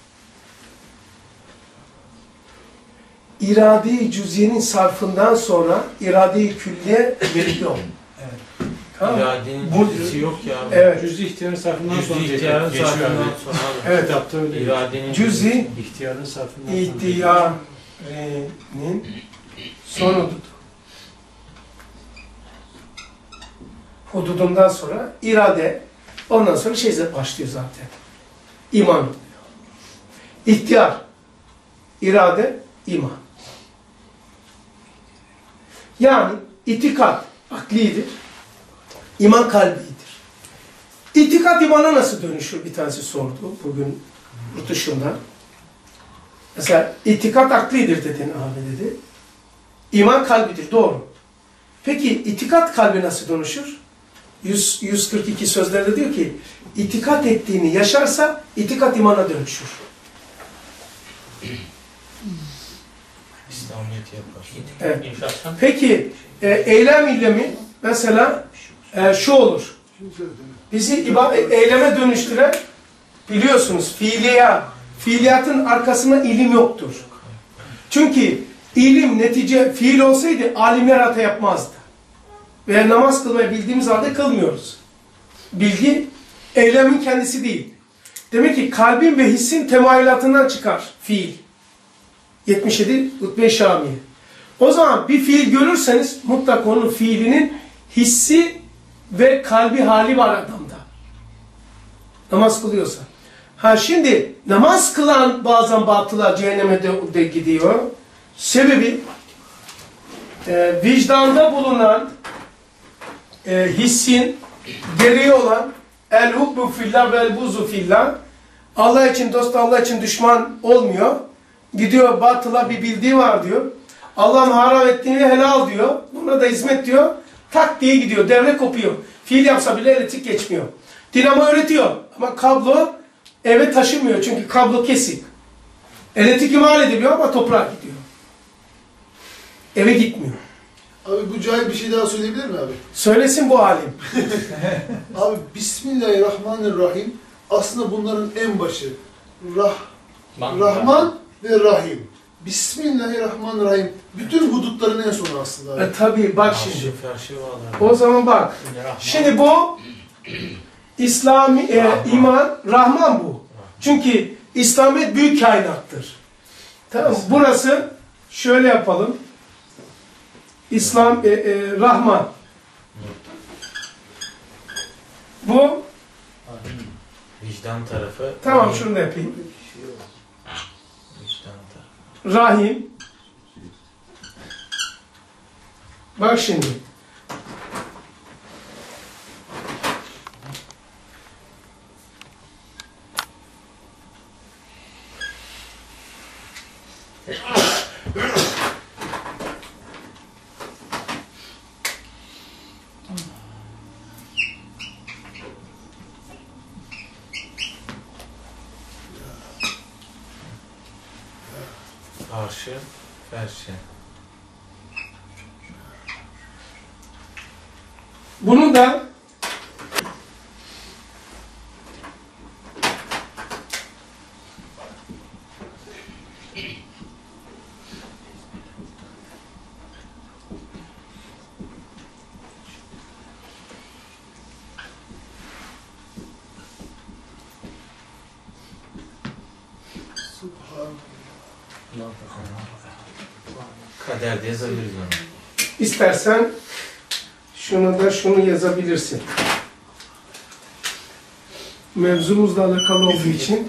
irade-i cüziyenin sarfından sonra irade-i külliye veriliyor. Evet. Tamam. İradenin cüzisi yok ya. Evet. Cüz-i ihtiyarın sarfından Cüz-i sonra ihtiyarın geçiyor sarfından abi. sonra abi. Evet. Kitapta öyle. İradenin Cüz-i ihtiyarın sarfından sonra. ihtiyarının son hududu. Hududundan sonra irade, ondan sonra başlıyor zaten. İman. İhtiyar, irade, iman. Yani itikat aklidir, iman kalbidir. İtikat imana nasıl dönüşür? Bir tanesi sordu bugün yurt dışında. Mesela itikat aklidir dedin abi dedi. İman kalbidir, doğru. Peki itikat kalbe nasıl dönüşür? 142 sözlerde diyor ki, itikat ettiğini yaşarsa itikat imana dönüşür. İslamiyet yapar. Evet. Peki eylem illemi mesela şu olur. Bizi eyleme dönüştüren, biliyorsunuz, fiiliyatın arkasında ilim yoktur. Çünkü ilim netice fiil olsaydı alimler hata yapmazdı. Veya namaz kılmayı bildiğimiz halde kılmıyoruz. Bilgi eylemin kendisi değil. Demek ki kalbin ve hissin temayülatından çıkar fiil. 77 Rütbe-i Şamiye. O zaman bir fiil görürseniz mutlaka onun fiilinin hissi ve kalbi hali var adamda. Namaz kılıyorsa. Ha şimdi namaz kılan bazen batıla, cehenneme de gidiyor. Sebebi vicdanda bulunan hissin gereği olan el-hubbu fillah ve el-buzu fillah, Allah için dost, Allah için düşman olmuyor. Gidiyor batıla, bir bildiği var diyor. Allah'ın haram ettiğini helal diyor. Buna da hizmet diyor. Tak diye gidiyor. Devre kopuyor. Fiil yapsa bile elektrik geçmiyor. Dinamo öğretiyor. Ama kablo eve taşımıyor. Çünkü kablo kesik. Elektrik imal ediliyor ama toprak gidiyor. Eve gitmiyor. Abi bu cahil bir şey daha söyleyebilir mi abi? Söylesin bu alim. Abi Bismillahirrahmanirrahim aslında bunların en başı. Rahman ve Rahim. Bismillahirrahmanirrahim. Bütün hudutların en sonu aslında abi. Tabii bak şimdi. O zaman bak. Şimdi bu İslami iman, Rahman bu. Çünkü İslamiyet büyük kainattır. Tamam mı? Burası şöyle yapalım. İslam, Rahman. Bu vicdan tarafı. Tamam, şunu da yapayım. Vicdan tarafı. Rahim. Bak şimdi. Arşı, ferşi. Bunu da Kader diye yazabiliriz onu. İstersen şunu yazabilirsin. Mevzumuzla alakalı olduğu için.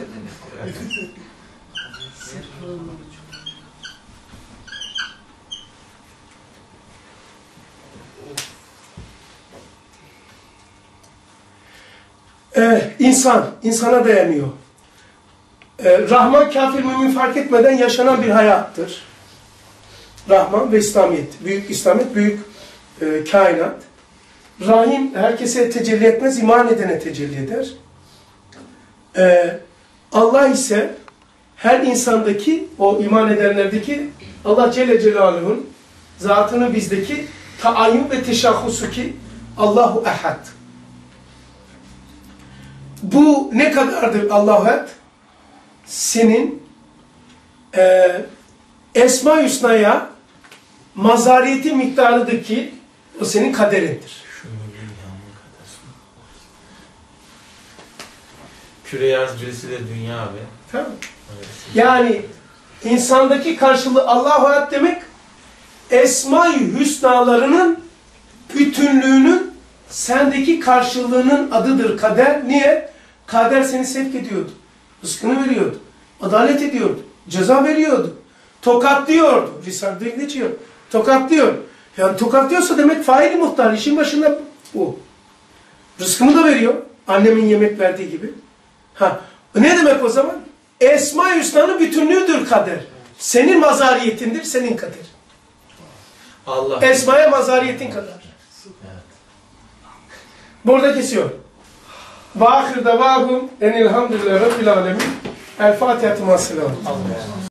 İnsana dayanıyor. Rahman, kafir, mümin fark etmeden yaşanan bir hayattır. Rahman ve İslamiyet. Büyük İslamiyet, büyük kainat. Rahim herkese tecelli etmez, iman edene tecelli eder. Allah ise her insandaki, o iman edenlerdeki Allah Celle Celaluhu'nun zatını bizdeki taayyün ve teşahhusu ki Allahu Ehad. Bu ne kadardır Allahu Ehad? Senin Esma-i Hüsna'ya mazariyeti miktarıdır ki o senin kaderindir. Küre yarız birisi de dünya abi. Tamam. Yani insandaki karşılığı Allahu Ehad demek Esma-i Hüsnalarının bütünlüğünün sendeki karşılığının adıdır kader. Niye? Kader seni sevk ediyordu. Rızkını veriyordu. Adalet ediyordu. Ceza veriyordu. Tokatlıyordu. Risale'de geçiyor. Tokatlıyor. Yani tokatlıyorsa demek faili muhtar. İşin başında bu. Rızkını da veriyor. Annemin yemek verdiği gibi. Ne demek o zaman? Esma-i Hüsna'nın bütünlüğüdür kader. Senin mazariyetindir, senin kader. Allah. Esma'ya mazariyetin kadar. Burada kesiyor. Ve ahir davahum enilhamdülillah rabbil alemin. El Fatiha-tı